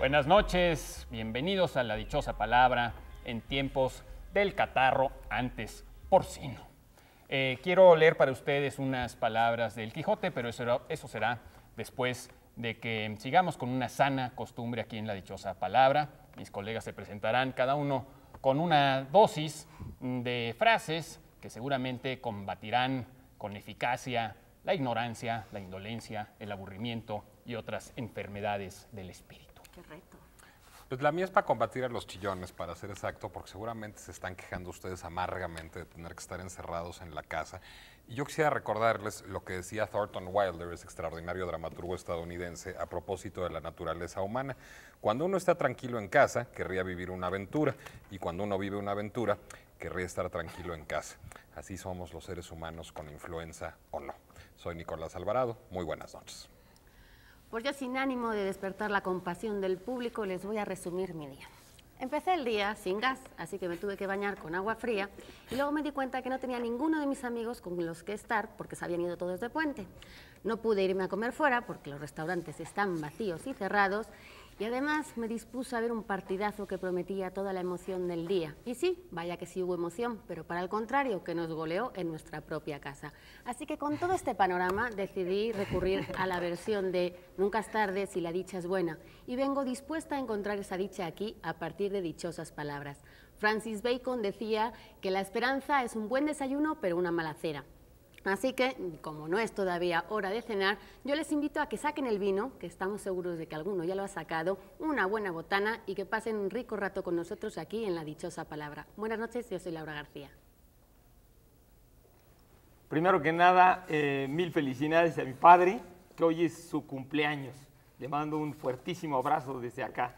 Buenas noches, bienvenidos a La Dichosa Palabra en tiempos del catarro antes porcino. Quiero leer para ustedes unas palabras del Quijote, pero eso será después de que sigamos con una sana costumbre aquí en La Dichosa Palabra. Mis colegas se presentarán cada uno con una dosis de frases que seguramente combatirán con eficacia la ignorancia, la indolencia, el aburrimiento y otras enfermedades del espíritu. Qué reto. Pues la mía es para combatir a los chillones, para ser exacto, porque seguramente se están quejando ustedes amargamente de tener que estar encerrados en la casa. Y yo quisiera recordarles lo que decía Thornton Wilder, ese extraordinario dramaturgo estadounidense, a propósito de la naturaleza humana. Cuando uno está tranquilo en casa, querría vivir una aventura, y cuando uno vive una aventura, querría estar tranquilo en casa. Así somos los seres humanos, con influenza o no. Soy Nicolás Alvarado, muy buenas noches. Pues yo, sin ánimo de despertar la compasión del público, les voy a resumir mi día. Empecé el día sin gas, así que me tuve que bañar con agua fría y luego me di cuenta que no tenía ninguno de mis amigos con los que estar porque se habían ido todos de puente. No pude irme a comer fuera porque los restaurantes están vacíos y cerrados y además me dispuse a ver un partidazo que prometía toda la emoción del día. Y sí, vaya que sí hubo emoción, pero para el contrario, que nos goleó en nuestra propia casa. Así que con todo este panorama decidí recurrir a la versión de Nunca es tarde si la dicha es buena y vengo dispuesta a encontrar esa dicha aquí a partir de dichosas palabras. Francis Bacon decía que la esperanza es un buen desayuno pero una mala cena. Así que, como no es todavía hora de cenar, yo les invito a que saquen el vino, que estamos seguros de que alguno ya lo ha sacado, una buena botana y que pasen un rico rato con nosotros aquí en La Dichosa Palabra. Buenas noches, yo soy Laura García. Primero que nada, mil felicidades a mi padre, que hoy es su cumpleaños. Le mando un fuertísimo abrazo desde acá.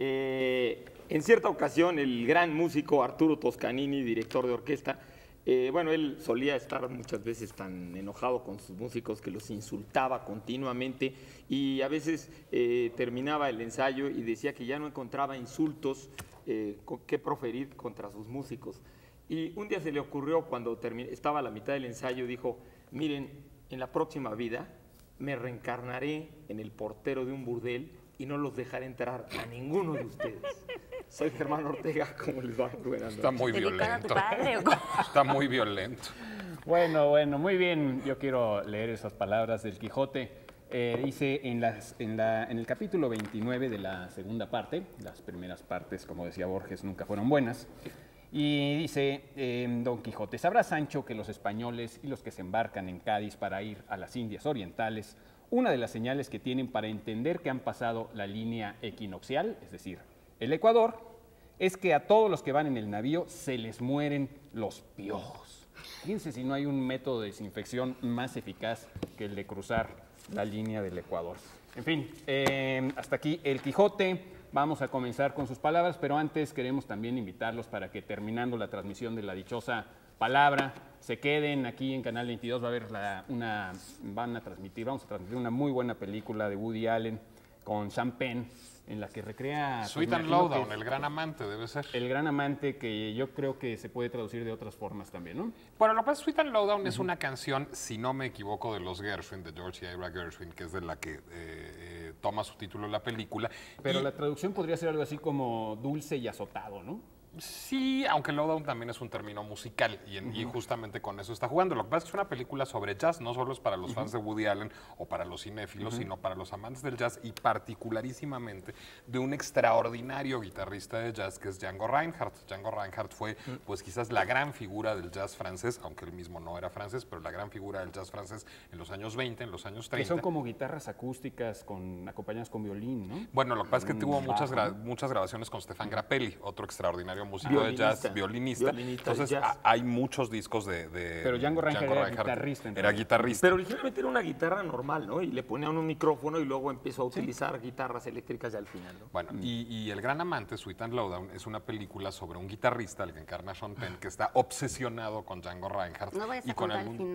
En cierta ocasión, el gran músico Arturo Toscanini, director de orquesta, bueno, él solía estar muchas veces tan enojado con sus músicos que los insultaba continuamente y a veces terminaba el ensayo y decía que ya no encontraba insultos que proferir contra sus músicos. Y un día se le ocurrió, cuando estaba a la mitad del ensayo, dijo: miren, en la próxima vida me reencarnaré en el portero de un burdel y no los dejaré entrar a ninguno de ustedes. Soy Germán Ortega, ¿cómo les va? Buenas noches. Está muy violento. ¿Tu padre o cómo? Está muy violento. Bueno, muy bien. Yo quiero leer esas palabras del Quijote. Dice en el capítulo 29 de la segunda parte, las primeras partes, como decía Borges, nunca fueron buenas, y dice Don Quijote: sabrá Sancho que los españoles y los que se embarcan en Cádiz para ir a las Indias Orientales, una de las señales que tienen para entender que han pasado la línea equinoccial, es decir, el Ecuador, es que a todos los que van en el navío se les mueren los piojos. Fíjense si no hay un método de desinfección más eficaz que el de cruzar la línea del Ecuador. En fin, hasta aquí el Quijote. Vamos a comenzar con sus palabras, pero antes queremos también invitarlos para que, terminando la transmisión de La Dichosa Palabra, se queden aquí en Canal 22. Va a haber vamos a transmitir una muy buena película de Woody Allen con Sean Penn, en la que recrea... Sweet and Lowdown, el gran amante, debe ser. El gran amante, que yo creo que se puede traducir de otras formas también, ¿no? Bueno, lo que pasa es que Sweet and Lowdown es una canción, si no me equivoco, de los Gershwin, de George y Ira Gershwin, que es de la que toma su título la película. Pero la traducción podría ser algo así como dulce y azotado, ¿no? Sí, aunque lowdown también es un término musical y justamente con eso está jugando. Lo que pasa es que es una película sobre jazz, no solo es para los fans de Woody Allen o para los cinéfilos, sino para los amantes del jazz y particularísimamente de un extraordinario guitarrista de jazz que es Django Reinhardt. Django Reinhardt fue pues quizás la gran figura del jazz francés, aunque él mismo no era francés, pero la gran figura del jazz francés en los años 20, en los años 30. Que son como guitarras acústicas acompañadas con violín, ¿no? Bueno, lo que pasa es que tuvo muchas grabaciones con Stefan Grappelli, otro extraordinario músico de jazz, violinista. Entonces hay muchos discos de Pero Django Reinhardt era guitarrista. Era guitarrista. Pero originalmente era una guitarra normal, ¿no? Y le ponían un micrófono y luego empezó a utilizar guitarras eléctricas ya al final, ¿no? Bueno, y El Gran Amante, Sweet and Lowdown, es una película sobre un guitarrista, el que encarna Sean Penn, que está obsesionado con Django Reinhardt. No vayas a contar al final.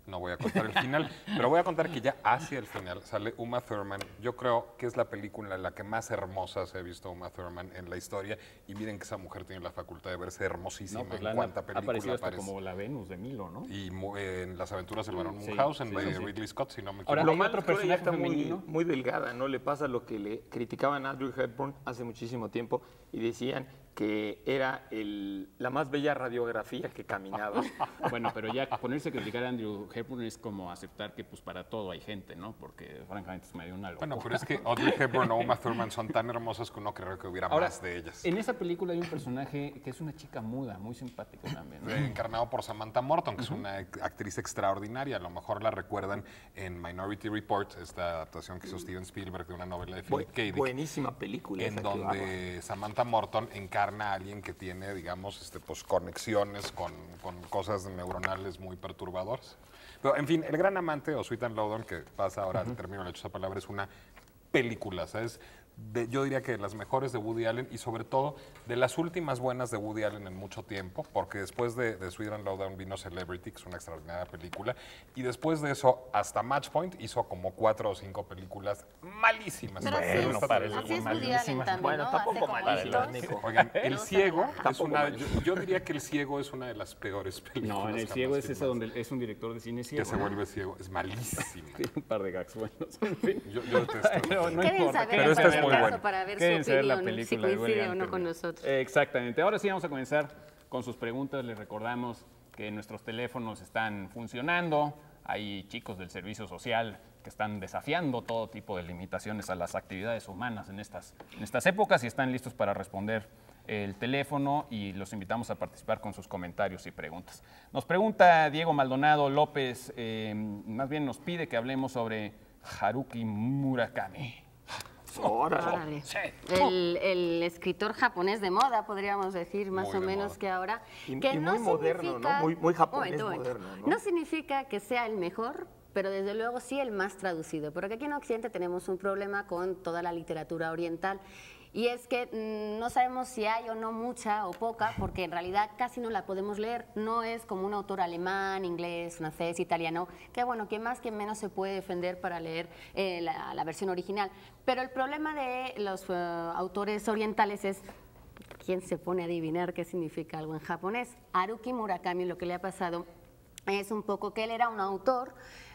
No voy a contar el final, pero voy a contar que ya hacia el final sale Uma Thurman. Yo creo que es la película en la que más hermosa se ha visto Uma Thurman en la historia. Y miren que esa mujer tiene la facultad de verse hermosísima No, pues en cuanta película aparecido hasta aparece. como la Venus de Milo, ¿no? Y en Las aventuras del barón Sí, Munchausen sí, de sí. Ridley Scott, si no me Ahora, equivoco. Lo ¿hay malo otro es que ahora ya personaje está femenino? muy delgada, ¿no? Le pasa lo que le criticaban a Audrey Hepburn hace muchísimo tiempo y decían que era la más bella radiografía que caminaba. Bueno, pero ya ponerse a criticar a Andrew Hepburn es como aceptar que pues para todo hay gente, ¿no? Porque francamente es medio una locura. Bueno, pero es que Audrey Hepburn o Uma Thurman son tan hermosas que uno cree que hubiera Ahora, más de ellas. en esa película hay un personaje que es una chica muda, muy simpática también, ¿no? Encarnado por Samantha Morton, que es una actriz extraordinaria. A lo mejor la recuerdan en Minority Report, esta adaptación que hizo Steven Spielberg de una novela de Philip K. Dick, Buenísima película. en esa, qué bárbaro. donde Samantha Morton encarna a alguien que tiene, digamos, pues, conexiones con cosas neuronales muy perturbadoras. Pero, en fin, El Gran Amante o Sweet and Loudon, que pasa ahora al término de esa palabra, es una película, ¿sabes? Yo diría que de las mejores de Woody Allen y sobre todo de las últimas buenas de Woody Allen en mucho tiempo, porque después de Sweet and Loudon vino Celebrity, que es una extraordinaria película, y después de eso hasta Match Point hizo como 4 o 5 películas malísimas. Pero así Bueno, es, parece así es muy Woody Allen también, Bueno, ¿no? tampoco Hace como malísimas, hitos. Nico. Oigan, El Ciego es Tampoco una, malísimas. yo diría que El Ciego es una de las peores películas. No, en El jamás Ciego es esa filmadas. donde es un director de cine ciego. Que se vuelve ciego, es malísimo. Tiene un par de gags buenos. En fin. Yo detesto. Pero no Queden importa. saber Pero esta es en muy caso buena. para ver Quédense su a ver la opinión, si película de Woody coincide o Allen no también. con nosotros. Exactamente. Ahora sí vamos a comenzar con sus preguntas. Les recordamos que nuestros teléfonos están funcionando. Hay chicos del servicio social que están desafiando todo tipo de limitaciones a las actividades humanas en estas épocas y están listos para responder el teléfono y los invitamos a participar con sus comentarios y preguntas. Nos pregunta Diego Maldonado López, más bien nos pide que hablemos sobre Haruki Murakami. Órale. El escritor japonés de moda, podríamos decir, más Muy o de menos moda. que ahora. Y que muy moderno, significa- ¿no? Muy japonés Momento. moderno, ¿no? No significa que sea el mejor, pero desde luego sí el más traducido. Porque aquí en Occidente tenemos un problema con toda la literatura oriental. Y es que no sabemos si hay o no mucha o poca, porque en realidad casi no la podemos leer. No es como un autor alemán, inglés, francés, italiano, que bueno, que más que menos se puede defender para leer la versión original. Pero el problema de los autores orientales es quién se pone a adivinar qué significa algo en japonés. Haruki Murakami, lo que le ha pasado es un poco que él era un autor,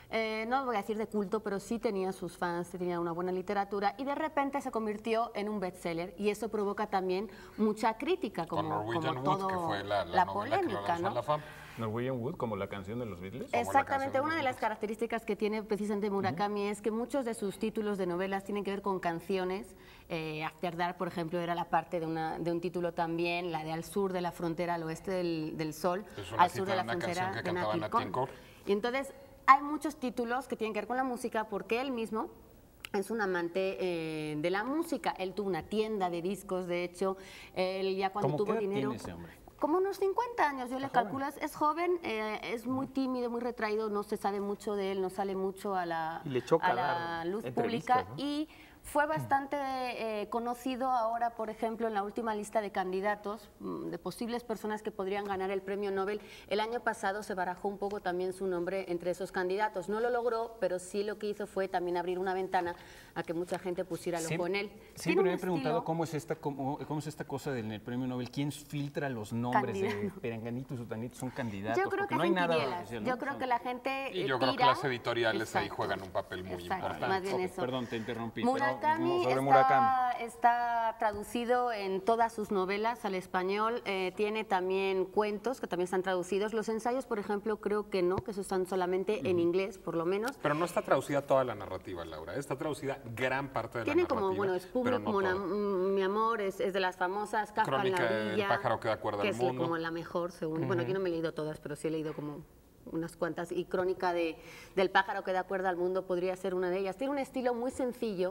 no voy a decir de culto, pero sí tenía sus fans, tenía una buena literatura y de repente se convirtió en un bestseller y eso provoca también mucha crítica, Con como Norwegian Wood, todo que fue la la novela que lo polémica, lanzó a ¿no? la fama. Norwegian Wood, como la canción de los Beatles. la Exactamente, canción de una de los las características que tiene precisamente Murakami es que muchos de sus títulos de novelas tienen que ver con canciones. After Dark, por ejemplo, era la parte de un título también, la de Al sur de la frontera, al oeste del sol, Es una al cita sur de de la una frontera canción que de cantaba Nat Nat King King Cole. Cole. Y entonces hay muchos títulos que tienen que ver con la música porque él mismo es un amante de la música. Él tuvo una tienda de discos, de hecho, él ya cuando ¿Cómo tuvo qué edad dinero... tiene ese hombre? Como unos 50 años, yo le calculo, es joven, es muy tímido, muy retraído, no se sabe mucho de él, no sale mucho a la, Y le choca a la dar luz entrevistas, pública ¿no? y fue bastante conocido ahora, por ejemplo, en la última lista de candidatos, de posibles personas que podrían ganar el premio Nobel. El año pasado se barajó un poco también su nombre entre esos candidatos. No lo logró, pero sí lo que hizo fue también abrir una ventana a que mucha gente pusiera el ojo en él. Tiene Siempre un me he preguntado estilo- cómo es esta cosa del premio Nobel. ¿Quién filtra los nombres de Candidato. Peranganito y Sutanito? Son candidatos. Yo creo porque que no hay hacen nada quiniela. oficial, Yo ¿no? creo Son- que la gente Y yo creo que tira. las editoriales ahí Exacto. juegan un papel muy Exacto, importante. más bien Ok, eso. perdón, te interrumpí. pero Murakami sobre está, Murakami. está traducido en todas sus novelas al español. Tiene también cuentos que también están traducidos. Los ensayos, por ejemplo, creo que no, que eso están solamente en inglés, por lo menos. Pero no está traducida toda la narrativa, Laura. Está traducida gran parte de Tiene la narrativa. como, bueno, es pero público, no como toda. Mi amor, es de las famosas, Kafka en la Crónica del orilla, pájaro que da cuerda que al es mundo. como la mejor, según. Bueno, yo no me he leído todas, pero sí he leído como unas cuantas. Y Crónica del pájaro que da cuerda al mundo podría ser una de ellas. Tiene un estilo muy sencillo,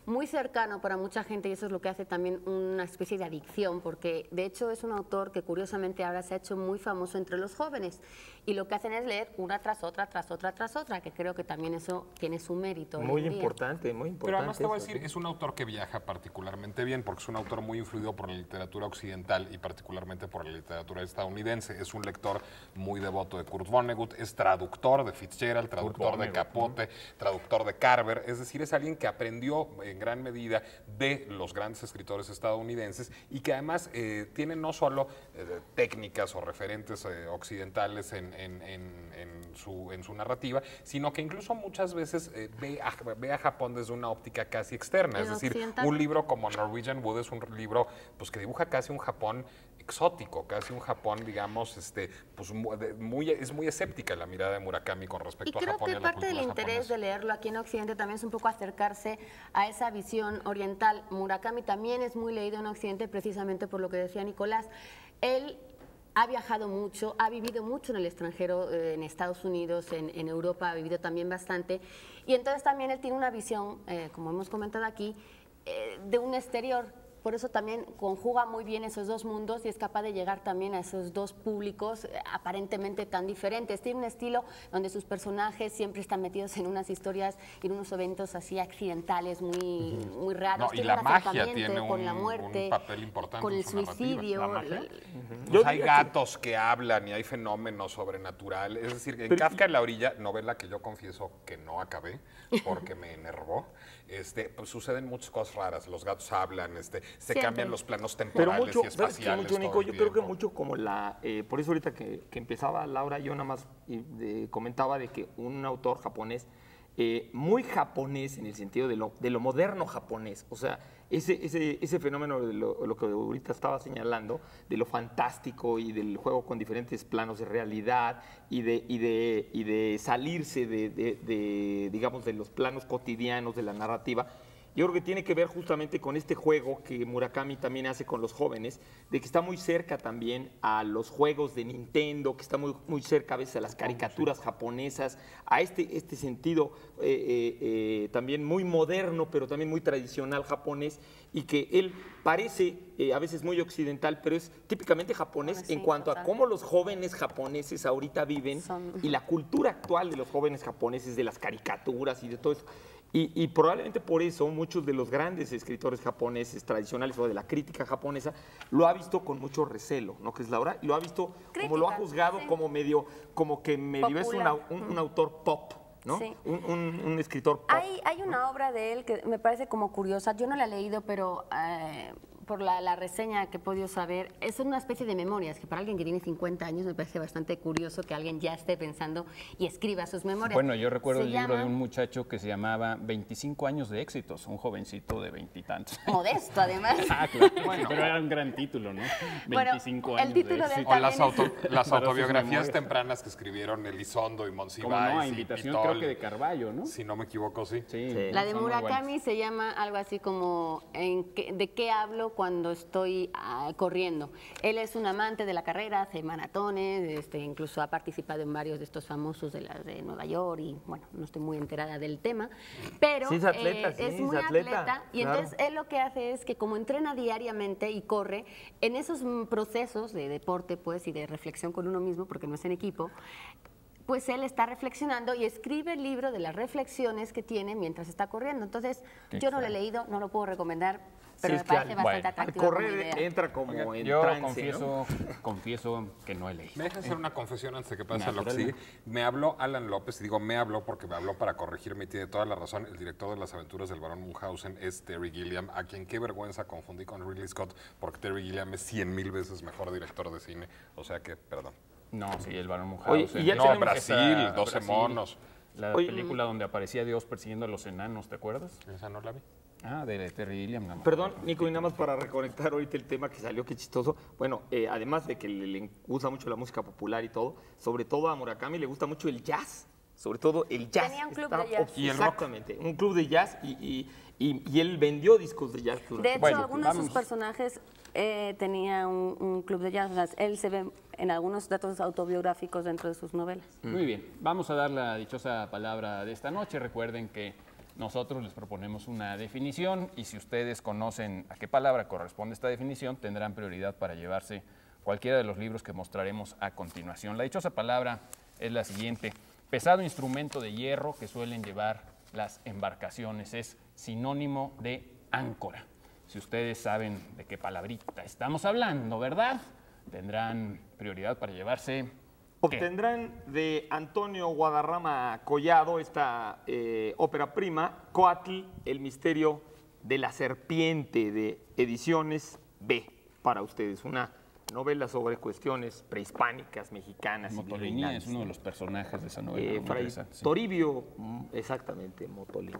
muy cercano para mucha gente y eso es lo que hace también una especie de adicción, porque de hecho es un autor que curiosamente ahora se ha hecho muy famoso entre los jóvenes y lo que hacen es leer una tras otra, tras otra, tras otra, que creo que también eso tiene su mérito. Muy importante, muy importante. Pero además te voy a eso, decir, es un autor que viaja particularmente bien, porque es un autor muy influido por la literatura occidental y particularmente por la literatura estadounidense. Es un lector muy devoto de Kurt Vonnegut, es traductor de Fitzgerald, traductor de Capote, traductor de Carver. Es decir, es alguien que aprendió en gran medida de los grandes escritores estadounidenses y que además tiene no solo técnicas o referentes occidentales en su narrativa, sino que incluso muchas veces ve a Japón desde una óptica casi externa. Es decir, un libro como Norwegian Wood es un libro pues, que dibuja casi un Japón exótico, casi un Japón, digamos, pues es muy escéptica la mirada de Murakami con respecto a Japón y a la cultura japonesa. Y creo que parte del interés de leerlo aquí en Occidente también es un poco acercarse a esa visión oriental. Murakami también es muy leído en Occidente precisamente por lo que decía Nicolás. Él ha viajado mucho, ha vivido mucho en el extranjero, en Estados Unidos, en Europa, ha vivido también bastante. Y entonces también él tiene una visión, como hemos comentado aquí, de un exterior. Por eso también conjuga muy bien esos dos mundos y es capaz de llegar también a esos dos públicos aparentemente tan diferentes. Tiene un estilo donde sus personajes siempre están metidos en unas historias y en unos eventos así accidentales, muy raros. No, y la magia tiene con la muerte, un papel importante con el en su narrativa. suicidio. Pues hay gatos que hablan y hay fenómenos sobrenaturales. Es decir, en Kafka en la orilla, novela que yo confieso que no acabé porque me enervó, pues suceden muchas cosas raras. Los gatos hablan, se cambian los planos temporales y espaciales. Nico, yo creo que mucho como por eso ahorita que empezaba Laura, yo nada más comentaba de que un autor japonés, muy japonés en el sentido de lo moderno japonés, o sea, ese fenómeno de lo que ahorita estaba señalando, de lo fantástico y del juego con diferentes planos de realidad y de salirse digamos, de los planos cotidianos de la narrativa. Yo creo que tiene que ver justamente con este juego que Murakami también hace con los jóvenes, de que está muy cerca también a los juegos de Nintendo, que está muy cerca a veces a las caricaturas japonesas, a este sentido también muy moderno, pero también muy tradicional japonés, y que él parece a veces muy occidental, pero es típicamente japonés en cuanto a cómo los jóvenes japoneses ahorita viven y la cultura actual de los jóvenes japoneses, de las caricaturas y de todo eso. Y probablemente por eso muchos de los grandes escritores japoneses tradicionales o de la crítica japonesa lo ha visto con mucho recelo, ¿no crees, Laura? Lo ha visto como lo ha juzgado como que medio es un autor pop, ¿no? Sí. Un escritor pop. Hay una obra de él que me parece como curiosa, yo no la he leído, pero por la reseña que he podido saber, es una especie de memorias, que para alguien que tiene 50 años me parece bastante curioso que alguien ya esté pensando y escriba sus memorias. Bueno, yo recuerdo el libro de un muchacho que se llamaba 25 años de éxitos, un jovencito de veintitantos. Modesto, además. Ah, claro, bueno, pero era un gran título, ¿no? 25 años el título de de éxito. O las autobiografías tempranas que escribieron Elizondo y Monsiváis. Como no, a invitación creo que de Carballo, ¿no? Si no me equivoco, sí. La de Murakami se llama algo así como ¿de qué hablo cuando estoy corriendo? Él es un amante de la carrera, hace maratones, incluso ha participado en varios de estos famosos de Nueva York y bueno, no estoy muy enterada del tema, pero sí, es atleta, es muy atleta y claro. Entonces él lo que hace es que como entrena diariamente y corre, en esos procesos de deporte pues y de reflexión con uno mismo, porque no es en equipo, pues él está reflexionando y escribe el libro de las reflexiones que tiene mientras está corriendo. Entonces, yo no lo he leído, no lo puedo recomendar, pero me parece bastante atractivo. Correr entra como en yo trance, confieso que no he leído. ¿Me dejas hacer una confesión antes de que pase a lo que sigue? Me habló Alan López, y digo me habló porque me habló para corregirme y tiene toda la razón. El director de Las aventuras del barón Munchausen es Terry Gilliam, a quien qué vergüenza confundí con Ridley Scott, porque Terry Gilliam es 100,000 veces mejor director de cine. O sea que, perdón. No, sí, el barón Munchausen. Oye, no, Brasil, 12 monos. La película donde aparecía Dios persiguiendo a los enanos, ¿te acuerdas? Esa no la vi. Ah, de Terry Gilliam. No, perdón, Nico, y nada más para reconectar ahorita el tema que salió, qué chistoso. Bueno, además de que le gusta mucho la música popular y todo, sobre todo a Murakami le gusta mucho el jazz. Sobre todo el jazz. Tenía un club de jazz. Y el rock. Exactamente, un club de jazz y él vendió discos de jazz. De hecho, algunos de sus personajes tenía un club de jazz. O sea, él se ve en algunos datos autobiográficos dentro de sus novelas. Muy bien, vamos a dar la dichosa palabra de esta noche. Recuerden que Nosotros les proponemos una definición y si ustedes conocen a qué palabra corresponde esta definición, tendrán prioridad para llevarse cualquiera de los libros que mostraremos a continuación. La dichosa palabra es la siguiente: pesado instrumento de hierro que suelen llevar las embarcaciones. Es sinónimo de áncora. Si ustedes saben de qué palabrita estamos hablando, ¿verdad? Tendrán prioridad para llevarse... Obtendrán de Antonio Guadarrama Collado esta ópera prima, Coatl, el misterio de la serpiente, de Ediciones B, para ustedes. Una novela sobre cuestiones prehispánicas, mexicanas. Motolini es uno de los personajes de esa novela. Fray Sí. Toribio, exactamente, Motolini.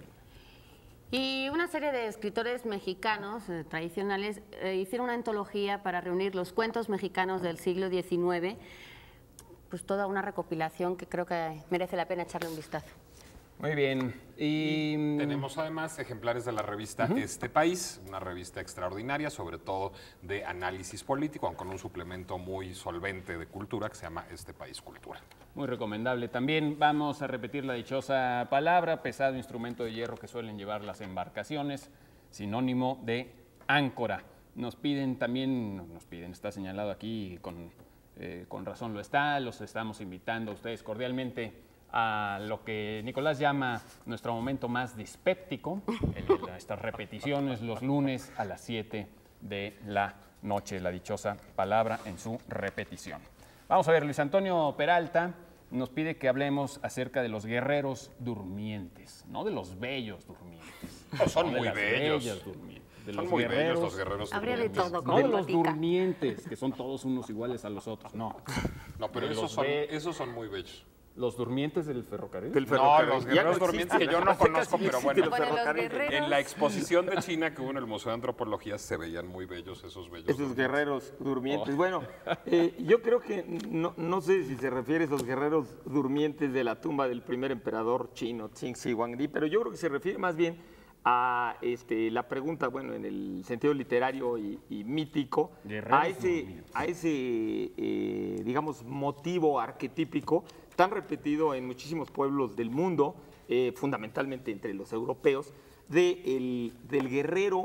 Y una serie de escritores mexicanos tradicionales hicieron una antología para reunir los cuentos mexicanos del siglo XIX, pues toda una recopilación que creo que merece la pena echarle un vistazo. Muy bien. Y Tenemos además ejemplares de la revista Este País, una revista extraordinaria, sobre todo de análisis político, aunque con un suplemento muy solvente de cultura que se llama Este País Cultura. muy recomendable. También vamos a repetir la dichosa palabra, pesado instrumento de hierro que suelen llevar las embarcaciones, sinónimo de áncora. Nos piden también, está señalado aquí, con razón lo está, los estamos invitando a ustedes cordialmente a lo que Nicolás llama nuestro momento más dispéptico, estas repeticiones los lunes a las 7 de la noche, la dichosa palabra en su repetición. Vamos a ver, Luis Antonio Peralta nos pide que hablemos acerca de los guerreros durmientes, no de los bellos durmientes. Son no de muy las bellos. bellas durmientes, de Son los muy bellos guerreros, los guerreros Habría de durmientes. todo, no de con los platica. durmientes, que son todos unos iguales a los otros, no. No, pero De los esos son muy bellos. Los durmientes del ferrocarril. Del No, ferrocarril. los Ya guerreros no durmientes que existe. yo no Casi conozco, no pero existe bueno. los Bueno, los ferrocarriles. guerreros. En la exposición de China que hubo en el Museo de Antropología se veían muy bellos esos bellos. Esos durmientes. guerreros durmientes. Oh. Bueno, yo creo que no sé si se refiere a esos guerreros durmientes de la tumba del primer emperador chino, Qin Shi Huangdi, pero yo creo que se refiere más bien a la pregunta, bueno, en el sentido literario y mítico, Guerreros a ese digamos, motivo arquetípico tan repetido en muchísimos pueblos del mundo, fundamentalmente entre los europeos, del guerrero,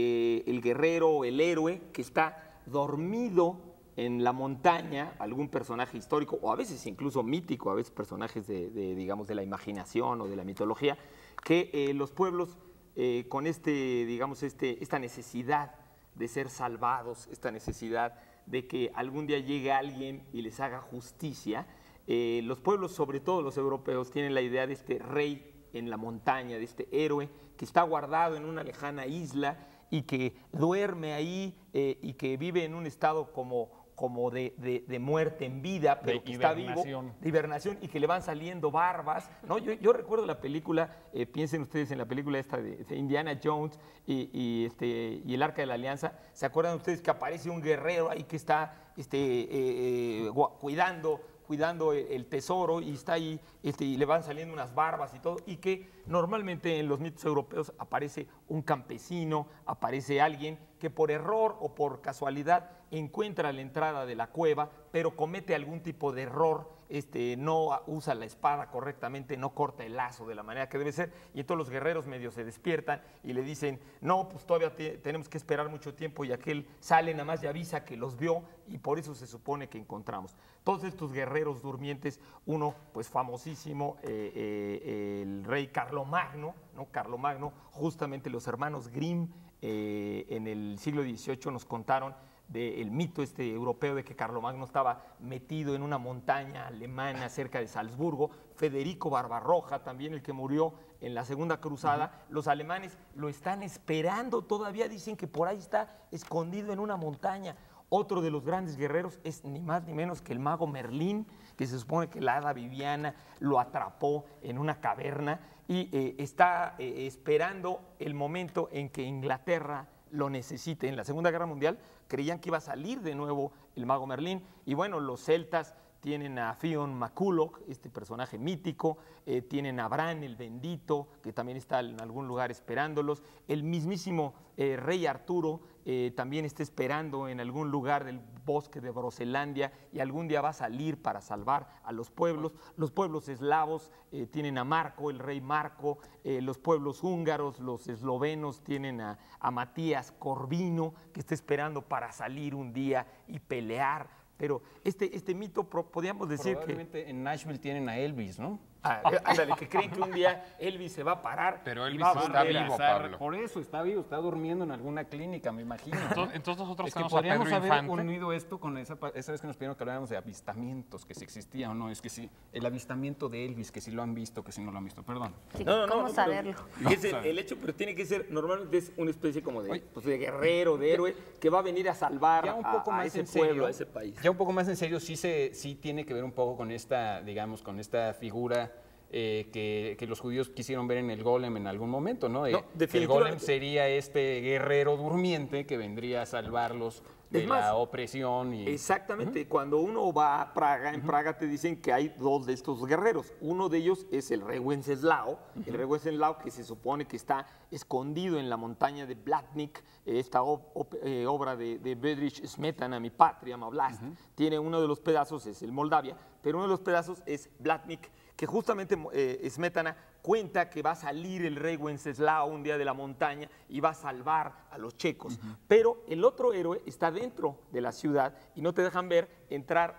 el héroe que está dormido en la montaña, algún personaje histórico o a veces incluso mítico, a veces personajes digamos, de la imaginación o de la mitología, que los pueblos con digamos, esta necesidad de ser salvados, esta necesidad de que algún día llegue alguien y les haga justicia, los pueblos, sobre todo los europeos, tienen la idea de este rey en la montaña, de este héroe que está guardado en una lejana isla y que duerme ahí y que vive en un estado como de muerte en vida, pero De que está vivo, hibernación. de hibernación, y que le van saliendo barbas, ¿no? Yo recuerdo la película, piensen ustedes en la película esta de Indiana Jones y el Arca de la Alianza. ¿Se acuerdan ustedes que aparece un guerrero ahí que está cuidando el tesoro y está ahí y le van saliendo unas barbas y todo, y que normalmente en los mitos europeos aparece un campesino, aparece alguien que por error o por casualidad encuentra la entrada de la cueva, pero comete algún tipo de error, no usa la espada correctamente, no corta el lazo de la manera que debe ser, y entonces los guerreros medio se despiertan y le dicen, no, pues todavía tenemos que esperar mucho tiempo, y aquel sale nada más y avisa que los vio, y por eso se supone que encontramos. Todos estos guerreros durmientes, uno pues famosísimo, el rey Carlomagno, ¿no? Carlomagno, justamente los hermanos Grimm en el siglo XVIII nos contaron del mito europeo de que Carlomagno estaba metido en una montaña alemana cerca de Salzburgo. Federico Barbarroja, también el que murió en la Segunda Cruzada, los alemanes lo están esperando todavía, dicen que por ahí está escondido en una montaña. Otro de los grandes guerreros es ni más ni menos que el mago Merlín, que se supone que la hada Viviana lo atrapó en una caverna y está esperando el momento en que Inglaterra lo necesite. En la Segunda Guerra Mundial creían que iba a salir de nuevo el mago Merlín, y bueno, los celtas tienen a Fionn McCulloch, este personaje mítico, tienen a Bran el Bendito, que también está en algún lugar esperándolos, el mismísimo rey Arturo, también está esperando en algún lugar del bosque de Groenlandia y algún día va a salir para salvar a los pueblos. Los pueblos eslavos tienen a Marco, el rey Marco, los pueblos húngaros, los eslovenos tienen a Matías Corvino, que está esperando para salir un día y pelear. Pero este mito, podríamos decir Probablemente en Nashville tienen a Elvis, ¿no? Ándale, que creen que un día Elvis se va a parar. Pero y Elvis va a está volver a- vivo, Pablo. Por eso está vivo, está durmiendo en alguna clínica, me imagino. Entonces nosotros Es que tenemos a podríamos Pedro haber Infante. unido esto con esa vez que nos pidieron que habláramos de avistamientos, que si existía o no. Es que sí, el avistamiento de Elvis, que si lo han visto, que si no lo han visto. Perdón. Sí, No, ¿cómo pero saberlo? es el hecho, pero tiene que ser, normalmente es una especie como de guerrero, de héroe, que va a venir a salvar Ya un poco a más ese en serio, pueblo, a ese país. Ya un poco más en serio, sí tiene que ver un poco con esta, digamos, con esta figura que los judíos quisieron ver en el golem en algún momento, ¿no? El definitivamente. golem sería este guerrero durmiente que vendría a salvarlos de Es más, la opresión. Exactamente, cuando uno va a Praga, en Praga te dicen que hay dos de estos guerreros. Uno de ellos es el rey Wenceslao, el rey Wenceslao que se supone que está escondido en la montaña de Blatnik, esta obra de Bedřich Smetana, Mi patria, ma vlast. Tiene uno de los pedazos, es el Moldavia, pero uno de los pedazos es Blatnik, que justamente Smetana cuenta que va a salir el rey Wenceslao un día de la montaña y va a salvar a los checos. Pero el otro héroe está dentro de la ciudad y no te dejan ver entrar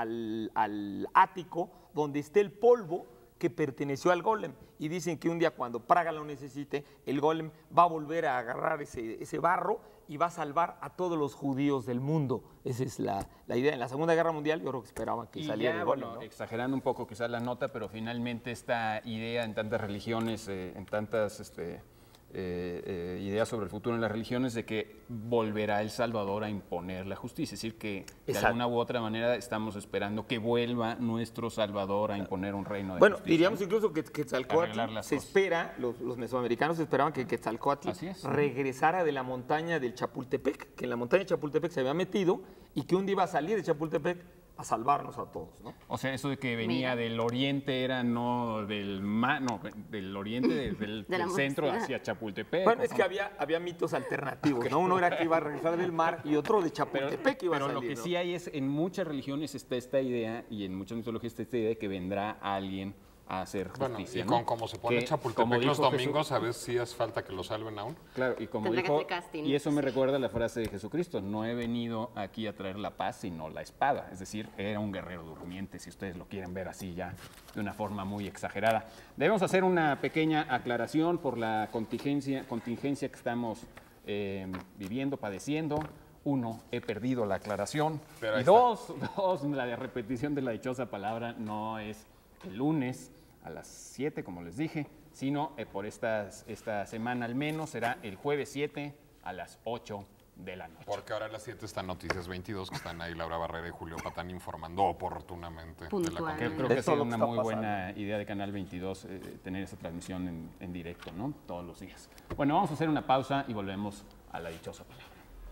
al ático donde esté el polvo que perteneció al golem. Y dicen que un día cuando Praga lo necesite, el golem va a volver a agarrar ese barro y va a salvar a todos los judíos del mundo. Esa es la idea. En la Segunda Guerra Mundial yo creo que esperaban que Y saliera ya, el golem, bueno, ¿no? exagerando un poco quizás la nota, pero finalmente esta idea en tantas religiones, en tantas ideas sobre el futuro en las religiones, de que volverá el Salvador a imponer la justicia. Es decir, que de Exacto. alguna u otra manera estamos esperando que vuelva nuestro Salvador a imponer un reino de Bueno, justicia. diríamos incluso que Quetzalcóatl Arreglar las se cosas. espera, los mesoamericanos esperaban que Quetzalcóatl Así es. regresara de la montaña del Chapultepec, que en la montaña de Chapultepec se había metido y que un día iba a salir de Chapultepec a salvarnos a todos, ¿no? O sea, eso de que venía Mira. del oriente era no del del oriente, del De la centro montaña. hacia Chapultepec. Bueno, ¿o es que cómo? había mitos alternativos, ¿no? Uno era que iba a regresar del mar y otro de Chapultepec iba a Pero salir, lo que ¿no? sí hay es, en muchas religiones está esta idea, y en muchas mitologías está esta idea de que vendrá alguien a hacer Bueno, justicia. y ¿no? con cómo se pone Que, Chapultepec como los dijo Jesús- domingos, a veces sí hace falta que lo salven aún. Claro, y como Tendrá que dijo, hacer casting. y eso me recuerda a la frase de Jesucristo: no he venido aquí a traer la paz, sino la espada. Es decir, era un guerrero durmiente, si ustedes lo quieren ver así ya de una forma muy exagerada. Debemos hacer una pequeña aclaración por la contingencia que estamos viviendo, padeciendo. Uno, he perdido la aclaración. Pero ahí Y dos, la de repetición de la dichosa palabra no es el lunes a las 7, como les dije, sino por esta semana al menos será el jueves 7 a las 8 de la noche. Porque ahora a las 7 están Noticias 22, que están ahí Laura Barrera y Julio Patán informando oportunamente de la Puntual. Que contienda. creo De que es todo lo que una está muy pasando. buena idea de Canal 22 tener esa transmisión en directo, ¿no? Todos los días. Bueno, vamos a hacer una pausa y volvemos a la dichosa palabra.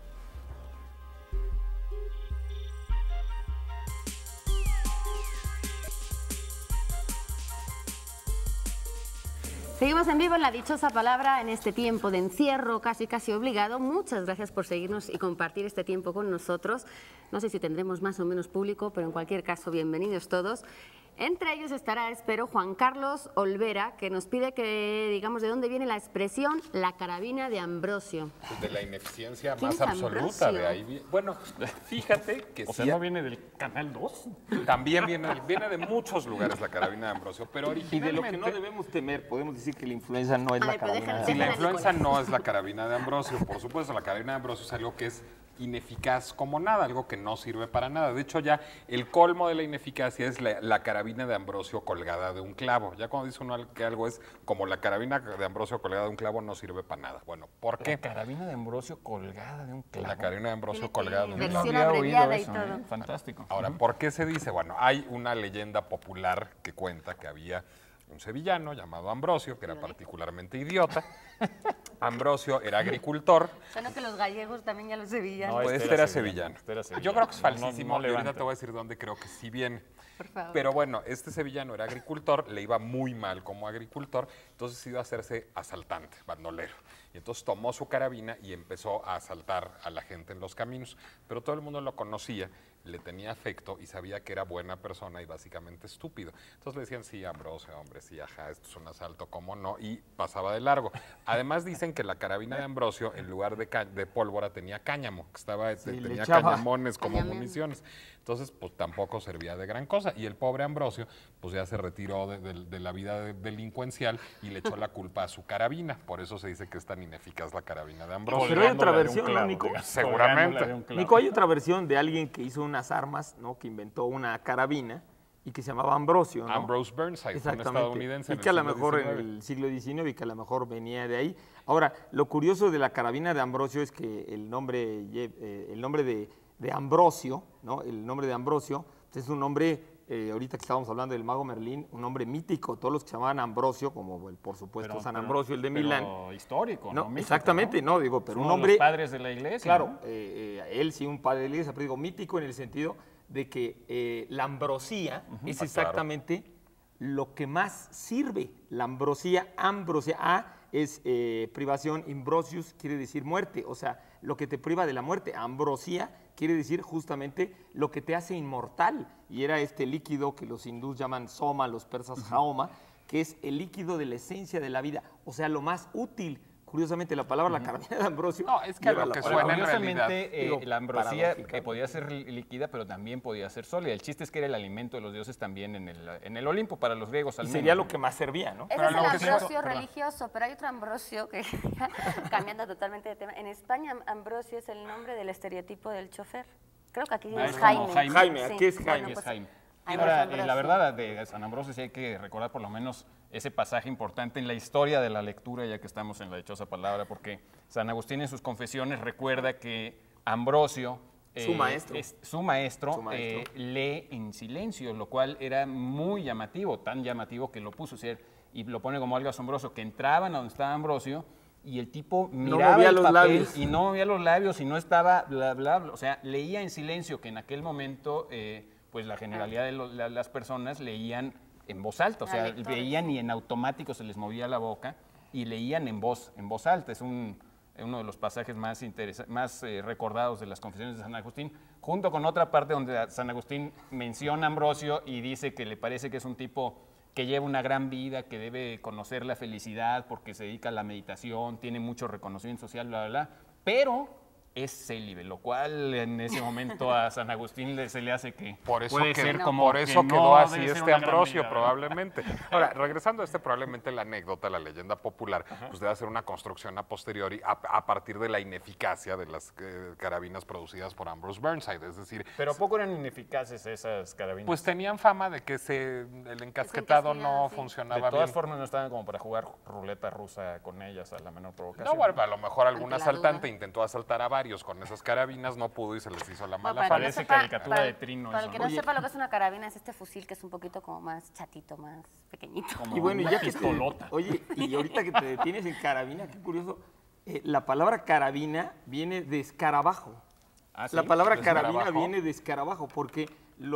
Seguimos en vivo en la dichosa palabra en este tiempo de encierro casi obligado. Muchas gracias por seguirnos y compartir este tiempo con nosotros. No sé si tendremos más o menos público, pero en cualquier caso, bienvenidos todos. Entre ellos estará, espero, Juan Carlos Olvera, que nos pide que digamos de dónde viene la expresión la carabina de Ambrosio. Pues de la ineficiencia ¿Quién más es absoluta, Ambrosio? de ahí viene. Bueno, fíjate que O sí, sea, ¿no viene del Canal 2? también viene de muchos lugares la carabina de Ambrosio, pero Y de originalmente... lo que no debemos temer, podemos decir que la influenza no es A la ver, pero carabina. Si la Déjala, influenza Nicolás. no es la carabina de Ambrosio, por supuesto, la carabina de Ambrosio es algo que es ineficaz como nada, algo que no sirve para nada. De hecho, ya el colmo de la ineficacia es la carabina de Ambrosio colgada de un clavo. Ya cuando dice uno que algo es como la carabina de Ambrosio colgada de un clavo, no sirve para nada. Bueno, ¿por La qué? carabina de Ambrosio colgada de un clavo. La carabina de Ambrosio Tiene colgada de un versión clavo. No había oído abreviada y eso, todo. Fantástico. Ahora, ¿por qué se dice? Bueno, hay una leyenda popular que cuenta que había un sevillano llamado Ambrosio, que era particularmente idiota. Ambrosio era agricultor. Bueno, que los gallegos también ya los sevillanos. No, Pues este este era era sevillano, sevillano. este era sevillano. Yo creo que es No, no, falsísimo. no y ahorita levanta. te voy a decir dónde creo que sí viene. Por favor. Pero bueno, este sevillano era agricultor, le iba muy mal como agricultor, entonces iba a hacerse asaltante, bandolero. Y entonces tomó su carabina y empezó a asaltar a la gente en los caminos. Pero todo el mundo lo conocía, le tenía afecto y sabía que era buena persona y básicamente estúpido. Entonces le decían, sí, Ambrosio, hombre, sí, ajá, esto es un asalto, ¿cómo no? Y pasaba de largo. Además dicen que la carabina de Ambrosio, en lugar de pólvora, tenía cáñamo, que tenía cañamones como municiones. Entonces, pues tampoco servía de gran cosa. Y el pobre Ambrosio, pues ya se retiró de la vida delincuencial y le echó la culpa a su carabina. Por eso se dice que es tan ineficaz la carabina de Ambrosio. Pero hay otra versión, ¿no, Nico? Seguramente. Nico, hay otra versión de alguien que hizo unas armas, ¿no? Que inventó una carabina y que se llamaba Ambrosio, ¿no? Ambrose Burnside, un estadounidense. Y que a lo mejor en el siglo XIX y que a lo mejor venía de ahí. Ahora, lo curioso de la carabina de Ambrosio es que el nombre de Ambrosio, ¿no? El nombre de Ambrosio es un nombre, ahorita que estábamos hablando del mago Merlín, un nombre mítico. Todos los que se llamaban Ambrosio, como por supuesto San Ambrosio, el de Milán. Pero histórico, ¿no? Mítico, exactamente, ¿no? Digo, pero un Uno de hombre... los padres de la iglesia. Claro, ¿no? él sí, un padre de la iglesia, pero digo mítico en el sentido de que la ambrosía es exactamente lo que más sirve. La ambrosia, es privación, imbrosius quiere decir muerte, o sea, lo que te priva de la muerte. Ambrosía quiere decir justamente lo que te hace inmortal. Y era este líquido que los hindús llaman soma, los persas jaoma, que es el líquido de la esencia de la vida, o sea, lo más útil. Curiosamente, la palabra la carabina de Ambrosio... No, es que lo que suena en realidad... Curiosamente, la ambrosía podía ser líquida, pero también podía ser sólida. El chiste es que era el alimento de los dioses también en el Olimpo, para los griegos al menos. Sería lo que más servía, ¿no? Ese es el Ambrosio religioso, pero hay otro Ambrosio que, cambiando totalmente de tema. En España, Ambrosio es el nombre del estereotipo del chofer. Creo que aquí es Jaime. Jaime, aquí es Jaime. Bueno, pues, Jaime. Jaime Ahora, Ambrosio. la verdad, de San Ambrosio sí hay que recordar por lo menos ese pasaje importante en la historia de la lectura, ya que estamos en la dichosa palabra, porque San Agustín en sus confesiones recuerda que Ambrosio, su maestro, lee en silencio, lo cual era muy llamativo, tan llamativo que lo puso, y lo pone como algo asombroso, que entraban a donde estaba Ambrosio y el tipo miraba el papel y no movía los labios y no estaba bla, bla, bla, o sea, leía en silencio, que en aquel momento, pues la generalidad de las personas leían en voz alta, o sea, veían y en automático se les movía la boca y leían en voz alta. Es uno de los pasajes más recordados de las confesiones de San Agustín, junto con otra parte donde San Agustín menciona a Ambrosio y dice que le parece que es un tipo que lleva una gran vida, que debe conocer la felicidad porque se dedica a la meditación, tiene mucho reconocimiento social, bla, bla, bla, pero es célibe, lo cual en ese momento a San Agustín se le hace que por eso no quedó así debe ser este una gran Ambrosio, vida, probablemente. Ahora, regresando a probablemente la anécdota, la leyenda popular, pues debe hacer una construcción a posteriori a partir de la ineficacia de las carabinas producidas por Ambrose Burnside, es decir... Pero poco eran ineficaces esas carabinas. Pues tenían fama de que el encasquetado no funcionaba bien. De todas formas no estaban como para jugar ruleta rusa con ellas a la menor provocación. No, bueno, a lo mejor algún Ante la asaltante duda. intentó asaltar a varios con esas carabinas, no pudo y se les hizo la mala Para fama. Parece caricatura de Trino Para eso, el que ¿no? no sepa lo que es una carabina, es este fusil que es un poquito como más chatito, más pequeñito. Como Y bueno, una ya que pistolota. oye, y ahorita que te detienes en carabina, qué curioso, la palabra carabina viene de escarabajo. ¿Ah, sí? La palabra ¿De carabina escarabajo? viene de escarabajo porque